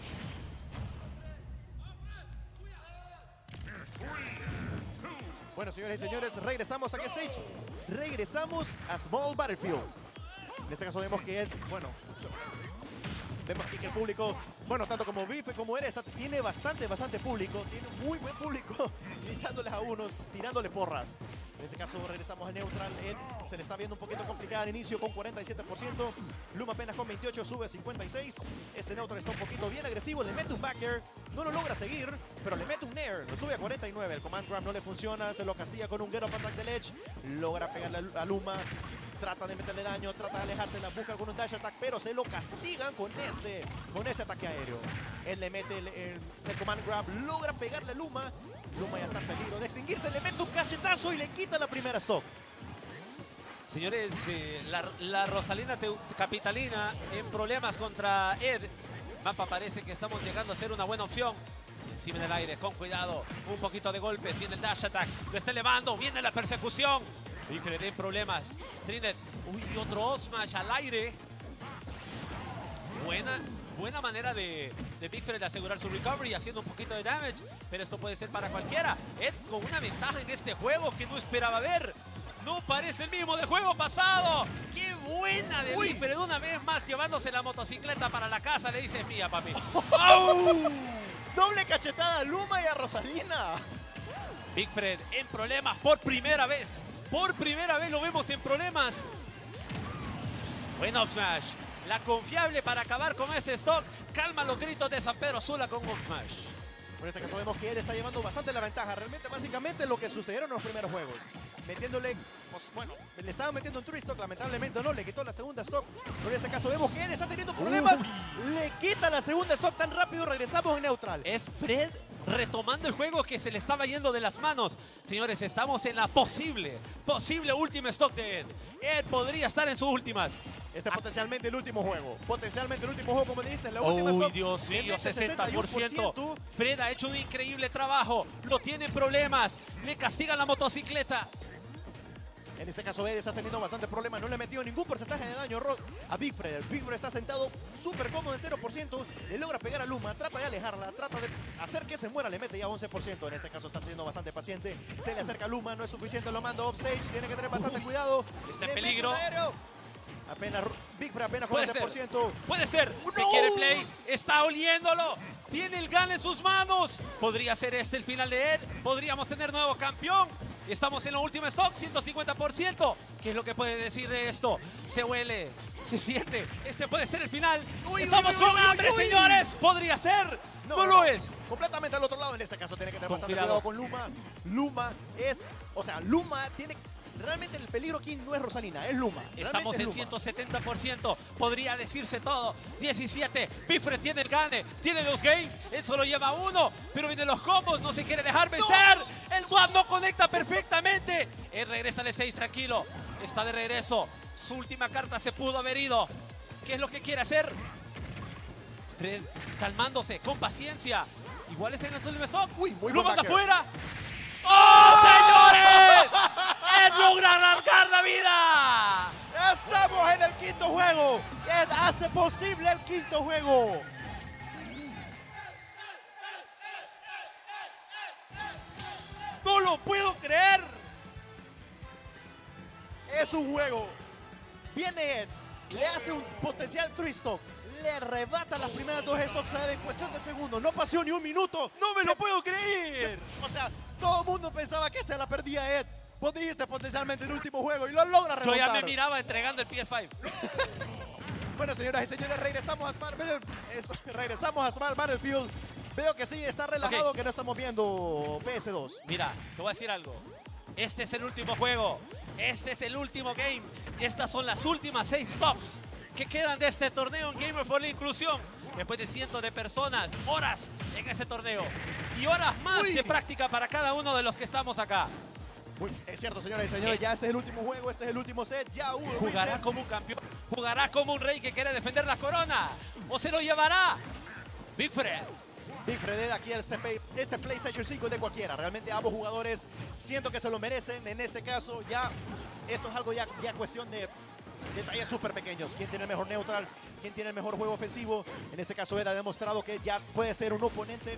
Bueno, señores y señores, regresamos a qué stage. Regresamos a Small Battlefield. En este caso vemos que, bueno, Vemos aquí que el público, bueno, tanto como Biff como Ed, está- tiene bastante, bastante público. Tiene muy buen público gritándoles a unos, tirándole porras. En este caso regresamos a neutral. Ed se le está viendo un poquito complicada al inicio con cuarenta y siete por ciento. Luma apenas con veintiocho, sube a cincuenta y seis. Este neutral está un poquito bien agresivo. Le mete un back air. No lo logra seguir, pero le mete un nair. Lo sube a cuarenta y nueve. El command grab no le funciona. Se lo castiga con un get up attack del edge. Logra pegarle a Luma. Trata de meterle daño, trata de alejarse, la busca con un dash attack, pero se lo castigan con ese, con ese ataque aéreo. Él le mete el, el, el command grab, logra pegarle a Luma. Luma ya está en peligro de extinguirse, le mete un cachetazo y le quita la primera stock. Señores, eh, la, la Rosalina Teu- Capitalina en problemas contra Ed. Mapa parece que estamos llegando a ser una buena opción. Encima en el aire, con cuidado, un poquito de golpe, viene el dash attack, lo está elevando, viene la persecución. Bigfred en problemas. Trinet, uy, otro smash al aire. Buena, buena manera de, de Bigfred de asegurar su recovery, haciendo un poquito de damage, pero esto puede ser para cualquiera. Ed con una ventaja en este juego que no esperaba ver. No parece el mismo del juego pasado. ¡Qué buena de Uy. Bigfred! Una vez más llevándose la motocicleta para la casa, le dice, mía, papi. ¡Au! Doble cachetada a Luma y a Rosalina. Bigfred en problemas por primera vez. Por primera vez lo vemos en problemas. Buen up smash. La confiable para acabar con ese stock. Calma los gritos de San Pedro Sula con up smash. En este caso vemos que él está llevando bastante la ventaja. Realmente, básicamente, lo que sucedieron en los primeros juegos. Metiéndole, pues, bueno, le estaba metiendo un three stock, lamentablemente no, le quitó la segunda stock. Pero en este caso vemos que él está teniendo problemas. Uy. Le quita la segunda stock tan rápido, regresamos en neutral. Es Fred retomando el juego que se le estaba yendo de las manos. Señores, estamos en la posible, posible última stock de Ed. Ed podría estar en sus últimas. Este es potencialmente el último juego. Potencialmente el último juego, como dijiste, la última Uy, stock. Dios Le mío, mete sesenta por ciento. sesenta y uno por ciento. Fred ha hecho un increíble trabajo. Lo tiene en problemas. Le castigan la motocicleta. En este caso, Ed está teniendo bastante problemas. No le ha metido ningún porcentaje de daño a Bigfred. Bigfred está sentado súper cómodo en cero por ciento. Le logra pegar a Luma. Trata de alejarla. Trata de hacer que se muera. Le mete ya once por ciento. En este caso está siendo bastante paciente. Se le acerca a Luma. No es suficiente. Lo manda offstage. Tiene que tener bastante cuidado. Está en Le mete peligro. un aéreo. Apenas Bigfred apenas con Puede once por ser. ciento. Puede ser. Se ¡No! quiere play. Está oliéndolo. Tiene el gun en sus manos. Podría ser este el final de Ed. Podríamos tener nuevo campeón. Estamos en la última stock, ciento cincuenta por ciento. ¿Qué es lo que puede decir de esto? Se huele, se siente. Este puede ser el final. Uy, Estamos uy, uy, con uy, hambre, uy. señores. Podría ser. No, lo es. Completamente al otro lado. En este caso tiene que tener Con bastante cuidado. cuidado con Luma. Luma es, o sea, Luma tiene, realmente el peligro aquí no es Rosalina, es Luma. Estamos Realmente es en Luma. ciento setenta por ciento. Podría decirse todo. diecisiete. Bigfred tiene el gane. Tiene dos games. Él solo lleva uno. Pero vienen los combos. No se quiere dejar vencer. El Dwap no conecta perfectamente. Él regresa de seis tranquilo. Está de regreso. Su última carta se pudo haber ido. ¿Qué es lo que quiere hacer? Fred calmándose, con paciencia. Igual está en el último stop. Uy, muy Lo buen manda backer. afuera. ¡Oh, señores! ¡Ed logra alargar la vida! Estamos en el quinto juego. Ed hace posible el quinto juego. ¡No lo puedo creer! Es un juego. Viene Ed, le hace un potencial three stock. Le arrebata las primeras dos stocks a Ed en cuestión de segundos. No pasó ni un minuto. ¡No me Se- lo puedo creer! se- o sea, todo el mundo pensaba que esta la perdía Ed. Vos dijiste potencialmente el último juego y lo logra Yo remontar. ya me miraba entregando el P S cinco. Bueno, señoras y señores, regresamos a Smart Battlefield. Eso, regresamos a Smart Battlefield. Veo que sí, está relajado, Ok. que no estamos viendo P S dos. Mira, te voy a decir algo. Este es el último juego. Este es el último game. Y estas son las últimas seis stops que quedan de este torneo en Gamer por la Inclusión. Después de cientos de personas, horas en ese torneo. Y horas más Uy. de práctica para cada uno de los que estamos acá. Muy- es cierto, señoras y señores, ya este es el último juego, este es el último set. Ya hubo Jugará reset. como un campeón. Jugará como un rey que quiere defender la corona. O se lo llevará Bigfred. Bigfred aquí este, play- este PlayStation cinco es de cualquiera. Realmente ambos jugadores siento que se lo merecen. En este caso ya esto es algo ya, ya cuestión de detalles súper pequeños. ¿Quién tiene el mejor neutral? ¿Quién tiene el mejor juego ofensivo? En este caso Ed ha demostrado que ya puede ser un oponente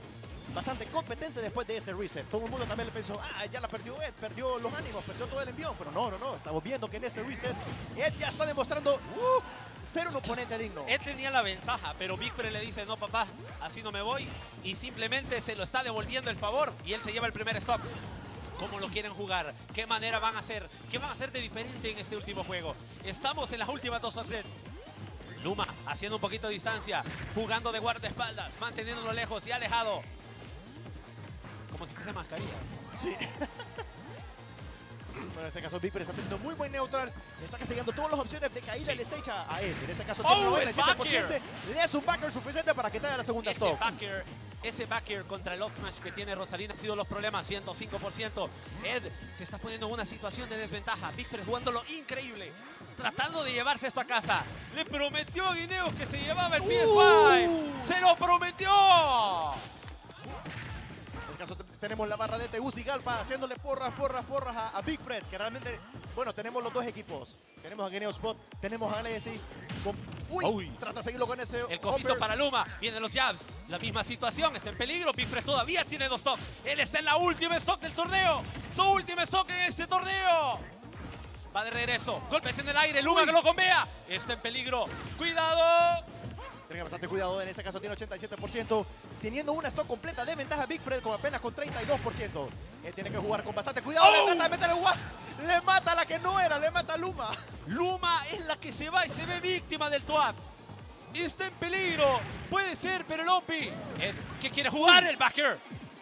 bastante competente después de ese reset. Todo el mundo también le pensó, ah, ya la perdió Ed, perdió los ánimos, perdió todo el envión. Pero no, no, no, estamos viendo que en este reset Ed ya está demostrando uh, ser un oponente digno. Él tenía la ventaja, pero Big Fred le dice, no papá, así no me voy. Y simplemente se lo está devolviendo el favor y él se lleva el primer stock. ¿Cómo lo quieren jugar? ¿Qué manera van a hacer? ¿Qué van a hacer de diferente en este último juego? Estamos en las últimas dos stocks. Luma haciendo un poquito de distancia, jugando de guardaespaldas, manteniéndolo lejos y alejado. Como si fuese mascarilla. Sí. Bueno, en este caso Big Fred está teniendo muy buen neutral. Está castigando todas las opciones de caída Sí. del stage a, a él. En este caso Oh, tiene el noventa y siete por back ciento. air. Le es un backer suficiente para que te haga la segunda Ese stock. backer, ese backer contra el off smash que tiene Rosalina ha sido los problemas, ciento cinco por ciento. Ed se está poniendo en una situación de desventaja. Big Fred jugándolo increíble, tratando de llevarse esto a casa. Le prometió a Guineos que se llevaba el P S cinco. Uh. ¡Se lo prometió! En este caso tenemos la barra de Tegucigalpa haciéndole porras, porras, porras a, a Big Fred, que realmente, bueno, tenemos los dos equipos. Tenemos a Guineo Spot, tenemos a Alessi. Con, uy, Uy. trata de seguirlo con ese El copito upper. para Luma, vienen los jabs. La misma situación, está en peligro. Big Fred todavía tiene dos stocks. Él está en la última stock del torneo. Su última stock en este torneo. Va de regreso, golpes en el aire, Luma Uy. que lo convea. Está en peligro, cuidado. Tenga bastante cuidado, en este caso tiene ochenta y siete por ciento, teniendo una stock completa de ventaja Big Fred con apenas con treinta y dos por ciento. Él tiene que jugar con bastante cuidado, ¡Oh! le trata de meter el guas, le mata a la que no era, le mata a Luma. Luma es la que se va y se ve víctima del Twap. Está en peligro, puede ser, pero el Opi, Ed, ¿qué quiere jugar? El backer.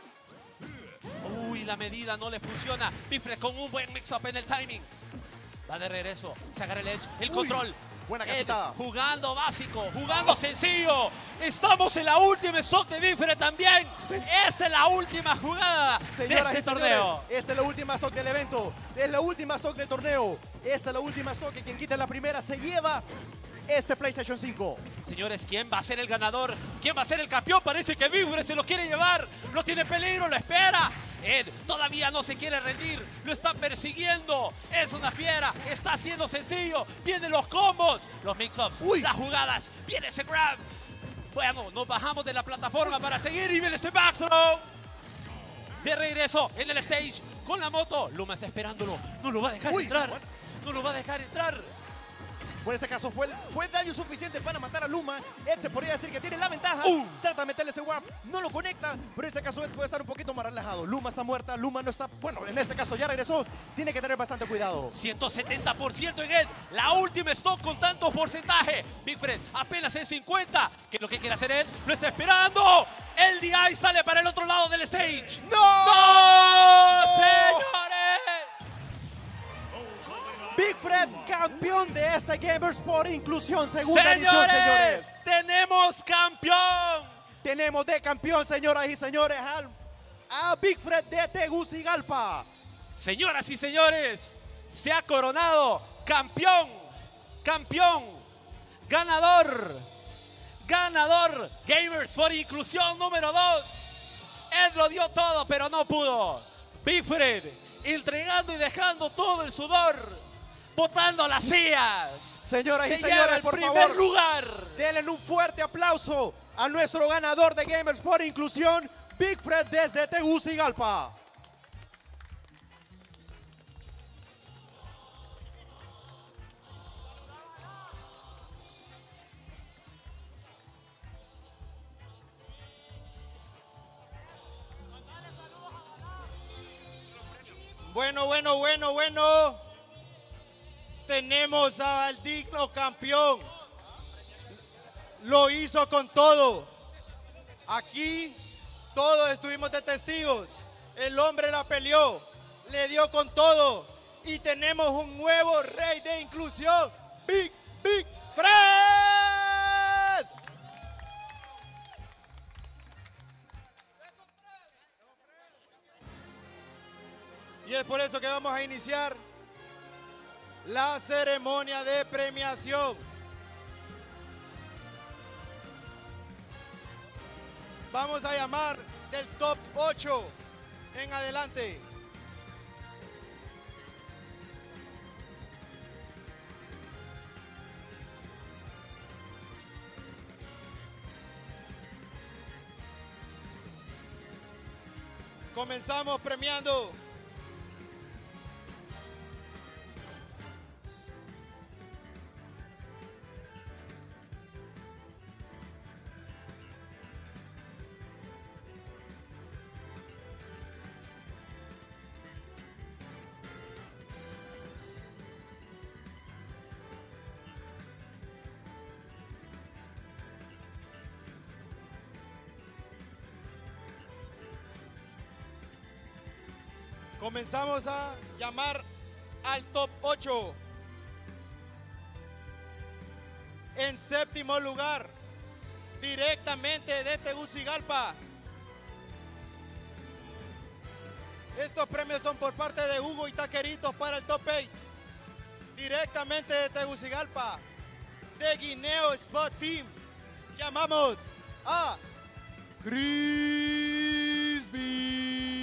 Uy, la medida no le funciona. Big Fred con un buen mix-up en el timing. Va de regreso, se agarra el edge, el Uy, control. buena Ed cachetada. jugando básico, jugando sencillo. Estamos en la última stock de Big Fred también. Se- Esta es la última jugada Señoras de este y señores, torneo. esta es la última stock del evento, es la última stock del torneo, esta es la última stock que quien quita la primera se lleva este PlayStation cinco. Señores, ¿quién va a ser el ganador? ¿Quién va a ser el campeón? Parece que Big Fred se lo quiere llevar. No tiene peligro, lo espera. Ed todavía no se quiere rendir. Lo está persiguiendo. Es una fiera. Está haciendo sencillo. Vienen los combos, los mix-ups, Uy. las jugadas. Viene ese grab. Bueno, nos bajamos de la plataforma para seguir y viene ese back throw. De regreso en el stage con la moto. Luma está esperándolo. No lo va a dejar Uy, entrar. bueno. No lo va a dejar entrar. Bueno, en este caso fue, fue daño suficiente para matar a Luma. Ed se podría decir que tiene la ventaja. Uh. Trata de meterle ese waf, no lo conecta, pero en este caso Ed puede estar un poquito más relajado. Luma está muerta, Luma no está, bueno, en este caso ya regresó. Tiene que tener bastante cuidado. ciento setenta por ciento en Ed, la última stock con tanto porcentaje. Big Fred apenas en cincuenta. ¿Qué es lo que quiere hacer Ed? Lo está esperando. El D I sale para el otro lado del stage. ¡No! ¡No, señores! Big Fred, campeón de esta Gamers por Inclusión, segunda edición, Señores, señores. tenemos campeón. Tenemos de campeón, señoras y señores, al- a Big Fred de Tegucigalpa. Señoras y señores, se ha coronado campeón, campeón, ganador, ganador, Gamers for Inclusión número dos. Él lo dio todo, pero no pudo. Big Fred entregando y dejando todo el sudor, botando las sillas. Señoras y Se señores, lleva el por primer favor, lugar. denle un fuerte aplauso a nuestro ganador de Gamers por Inclusión, Big Fred desde Tegucigalpa. Bueno, bueno, bueno, bueno. Tenemos al digno campeón. Lo hizo con todo. Aquí todos estuvimos de testigos. El hombre la peleó, le dio con todo. Y tenemos un nuevo rey de inclusión, Big, Big Fred. Y es por eso que vamos a iniciar la ceremonia de premiación. Vamos a llamar del top ocho en adelante. Comenzamos premiando. Comenzamos a llamar al top ocho. En séptimo lugar, directamente de Tegucigalpa. Estos premios son por parte de Hugo y Taqueritos para el top ocho. Directamente de Tegucigalpa, de Guineo Spot Team. Llamamos a Crispy.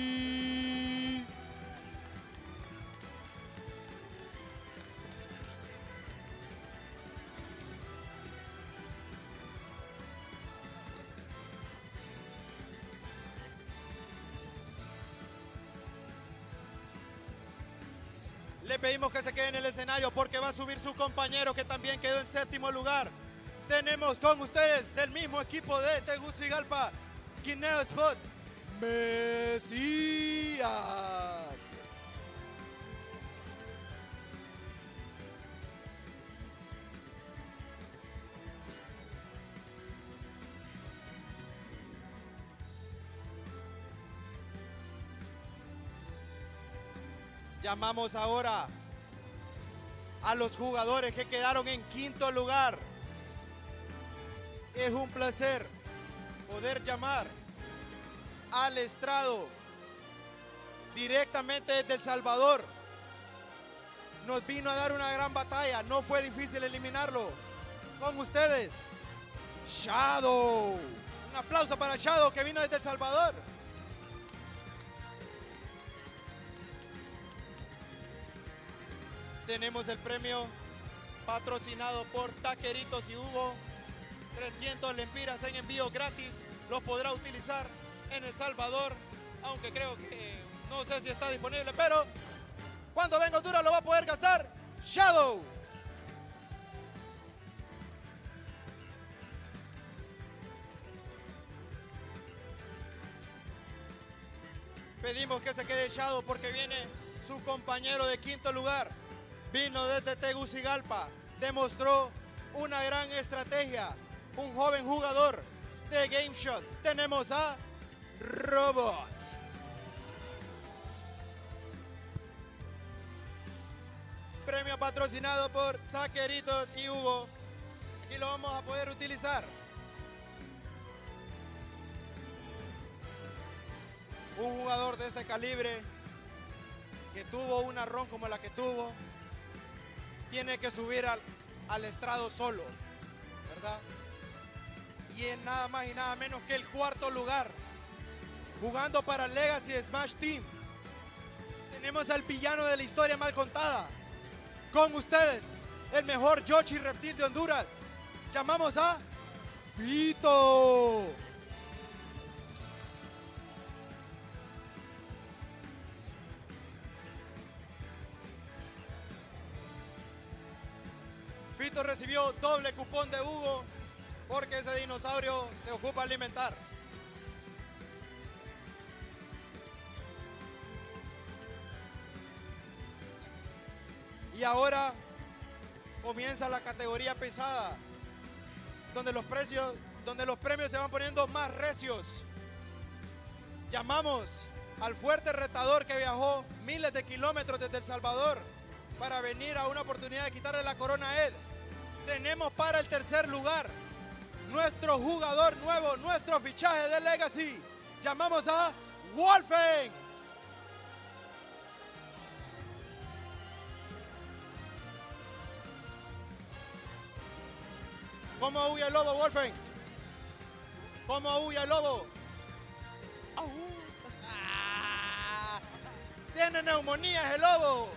Le pedimos que se quede en el escenario porque va a subir su compañero que también quedó en séptimo lugar. Tenemos con ustedes del mismo equipo de Tegucigalpa, Guineo Spot, Mesías. Llamamos ahora a los jugadores que quedaron en quinto lugar. Es un placer poder llamar al estrado directamente desde El Salvador. Nos vino a dar una gran batalla, no fue difícil eliminarlo. Con ustedes, Shadow. Un aplauso para Shadow que vino desde El Salvador. Tenemos el premio patrocinado por Taqueritos y Hugo. trescientos lempiras en envío gratis. Los podrá utilizar en El Salvador. Aunque creo que no sé si está disponible. Pero cuando venga a Honduras lo va a poder gastar Shadow. Pedimos que se quede Shadow porque viene su compañero de quinto lugar. Vino desde Tegucigalpa, demostró una gran estrategia, un joven jugador de Game Shots. Tenemos a Robot. Premio patrocinado por Taqueritos y Hugo. Aquí lo vamos a poder utilizar. Un jugador de este calibre que tuvo una ron como la que tuvo, tiene que subir al, al estrado solo, ¿verdad? Y en nada más y nada menos que el cuarto lugar, jugando para Legacy Smash Team. Tenemos al villano de la historia mal contada. Con ustedes, el mejor Yoshi reptil de Honduras. Llamamos a Fito. Fito recibió doble cupón de Hugo porque ese dinosaurio se ocupa de alimentar. Y ahora comienza la categoría pesada, donde los precios, donde los premios se van poniendo más recios. Llamamos al fuerte retador que viajó miles de kilómetros desde El Salvador para venir a una oportunidad de quitarle la corona a Ed. Tenemos para el tercer lugar nuestro jugador nuevo, nuestro fichaje de Legacy. Llamamos a Wolfen. ¿Cómo huye el lobo, Wolfen? ¿Cómo huye el lobo? Ah, tiene neumonía el lobo.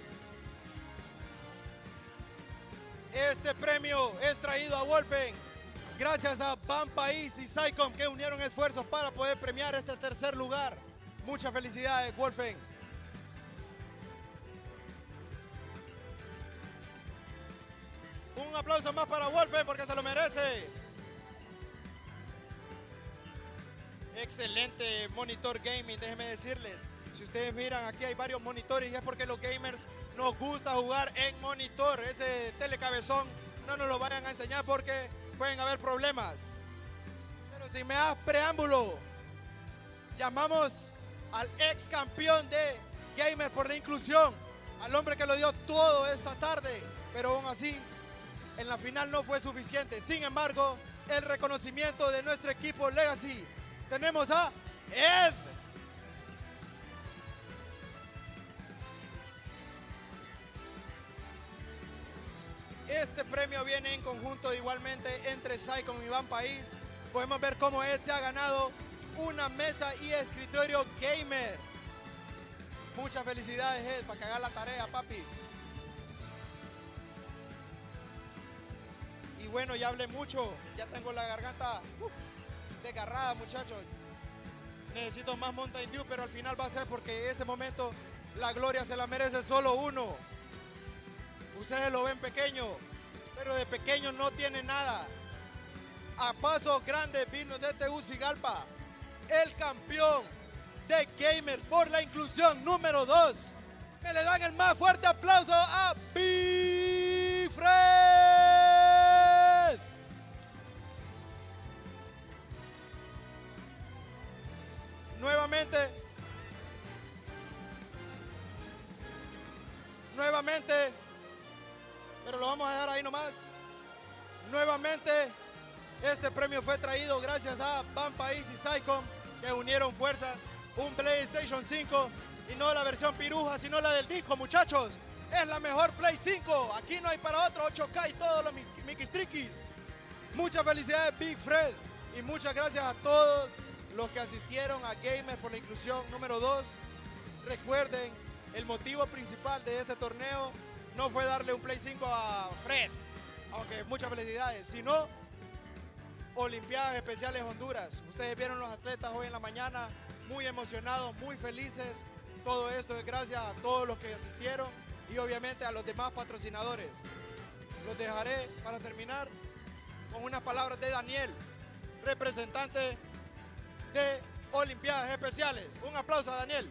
Este premio es traído a Wolfen Gracias a Ban País y Saicom que unieron esfuerzos para poder premiar este tercer lugar. Muchas felicidades, Wolfen. Un aplauso más para Wolfen porque se lo merece. Excelente monitor gaming, déjenme decirles. Si ustedes miran, aquí hay varios monitores y es porque los gamers nos gusta jugar en monitor. Ese telecabezón no nos lo vayan a enseñar porque pueden haber problemas. Pero sin más preámbulo, llamamos al ex campeón de Gamer por la Inclusión, al hombre que lo dio todo esta tarde, pero aún así en la final no fue suficiente. Sin embargo, el reconocimiento de nuestro equipo Legacy. Tenemos a Ed. Este premio viene en conjunto igualmente entre Saicom y Ban País. Podemos ver cómo Ed se ha ganado una mesa y escritorio gamer. Muchas felicidades, Ed, para que haga la tarea, papi. Y bueno, ya hablé mucho, ya tengo la garganta uh, desgarrada, muchachos. Necesito más Mountain Dew, pero al final va a ser porque en este momento la gloria se la merece solo uno. Ustedes lo ven pequeño, pero de pequeño no tiene nada. A pasos grandes vino de Tegucigalpa, el campeón de Gamer por la Inclusión número dos. Me le dan el más fuerte aplauso a Big Fred. Nuevamente, nuevamente, pero lo vamos a dejar ahí nomás. Nuevamente, este premio fue traído gracias a Ban País y Saicom que unieron fuerzas. Un PlayStation cinco y no la versión piruja, sino la del disco, muchachos. Es la mejor Play cinco. Aquí no hay para otro, ocho K y todos los miquistriquis. Muchas felicidades, Big Fred. Y muchas gracias a todos los que asistieron a Gamer por la Inclusión número dos. Recuerden, el motivo principal de este torneo no fue darle un Play cinco a Fred, aunque muchas felicidades, sino Olimpiadas Especiales Honduras. Ustedes vieron los atletas hoy en la mañana, muy emocionados, muy felices. Todo esto es gracias a todos los que asistieron y obviamente a los demás patrocinadores. Los dejaré para terminar con unas palabras de Daniel, representante de Olimpiadas Especiales. Un aplauso a Daniel.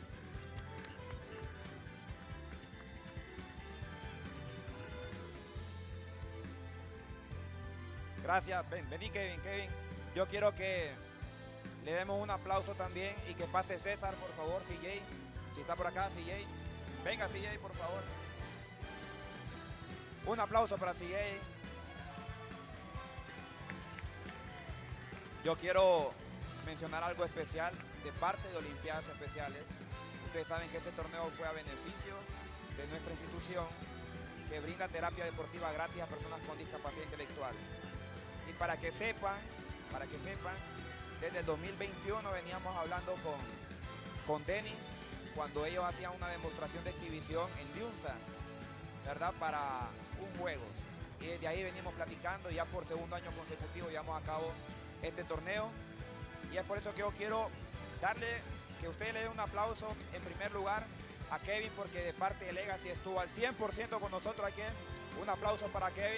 Gracias, ven, vení Kevin, Kevin. Yo quiero que le demos un aplauso también y que pase César, por favor, C J. Si está por acá, C J. Venga, C J, por favor. Un aplauso para C J. Yo quiero mencionar algo especial de parte de Olimpiadas Especiales. Ustedes saben que este torneo fue a beneficio de nuestra institución que brinda terapia deportiva gratis a personas con discapacidad intelectual. Y para que sepan, para que sepan, desde el dos mil veintiuno veníamos hablando con, con Denis cuando ellos hacían una demostración de exhibición en Liunza, ¿verdad? Para un juego. Y desde ahí venimos platicando y ya por segundo año consecutivo llevamos a cabo este torneo. Y es por eso que yo quiero darle, que ustedes le den un aplauso en primer lugar a Kevin, porque de parte de Legacy estuvo al cien por ciento con nosotros aquí. Un aplauso para Kevin,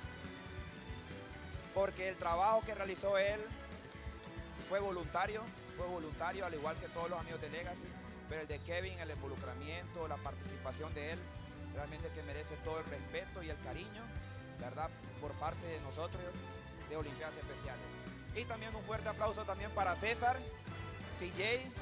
porque el trabajo que realizó él fue voluntario, fue voluntario al igual que todos los amigos de Legacy, pero el de Kevin, el involucramiento, la participación de él, realmente que merece todo el respeto y el cariño, ¿verdad? Por parte de nosotros, de Olimpiadas Especiales. Y también un fuerte aplauso también para César, C J,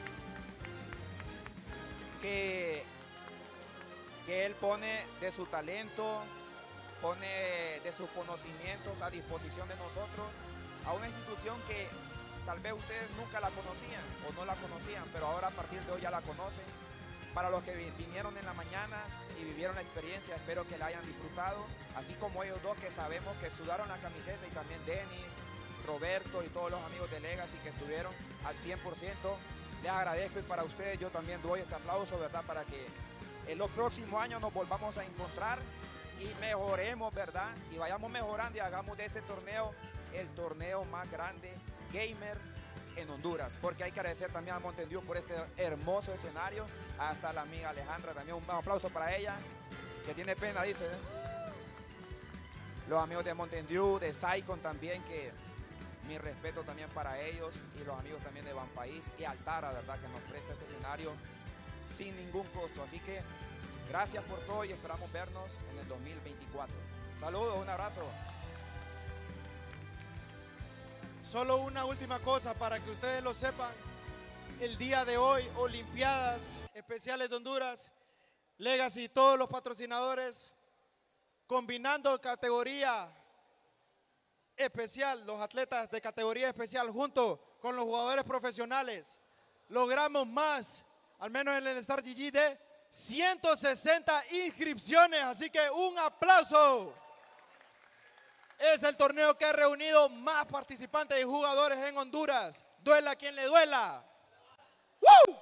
que, que él pone de su talento, pone de sus conocimientos a disposición de nosotros, a una institución que tal vez ustedes nunca la conocían o no la conocían, pero ahora a partir de hoy ya la conocen. Para los que vinieron en la mañana y vivieron la experiencia, espero que la hayan disfrutado, así como ellos dos que sabemos que sudaron la camiseta, y también Denis, Roberto y todos los amigos de Legacy que estuvieron al cien por ciento. Les agradezco y para ustedes yo también doy este aplauso, ¿verdad? Para que en los próximos años nos volvamos a encontrar y mejoremos, ¿verdad? Y vayamos mejorando y hagamos de este torneo el torneo más grande gamer en Honduras, porque hay que agradecer también a Mountain Dew por este hermoso escenario, hasta la amiga Alejandra, también un aplauso para ella, que tiene pena, dice, ¿eh? Los amigos de Mountain Dew, de Saicon también, que mi respeto también para ellos, y los amigos también de Van País y Altara, ¿verdad?, que nos presta este escenario sin ningún costo. Así que gracias por todo y esperamos vernos en el dos mil veinticuatro. Saludos, un abrazo. Solo una última cosa para que ustedes lo sepan. El día de hoy, Olimpiadas Especiales de Honduras, Legacy y todos los patrocinadores, combinando categoría especial, los atletas de categoría especial junto con los jugadores profesionales, logramos más, al menos en el Star G G, de ciento sesenta inscripciones, así que un aplauso. Es el torneo que ha reunido más participantes y jugadores en Honduras. Duela quien le duela. ¡Woo!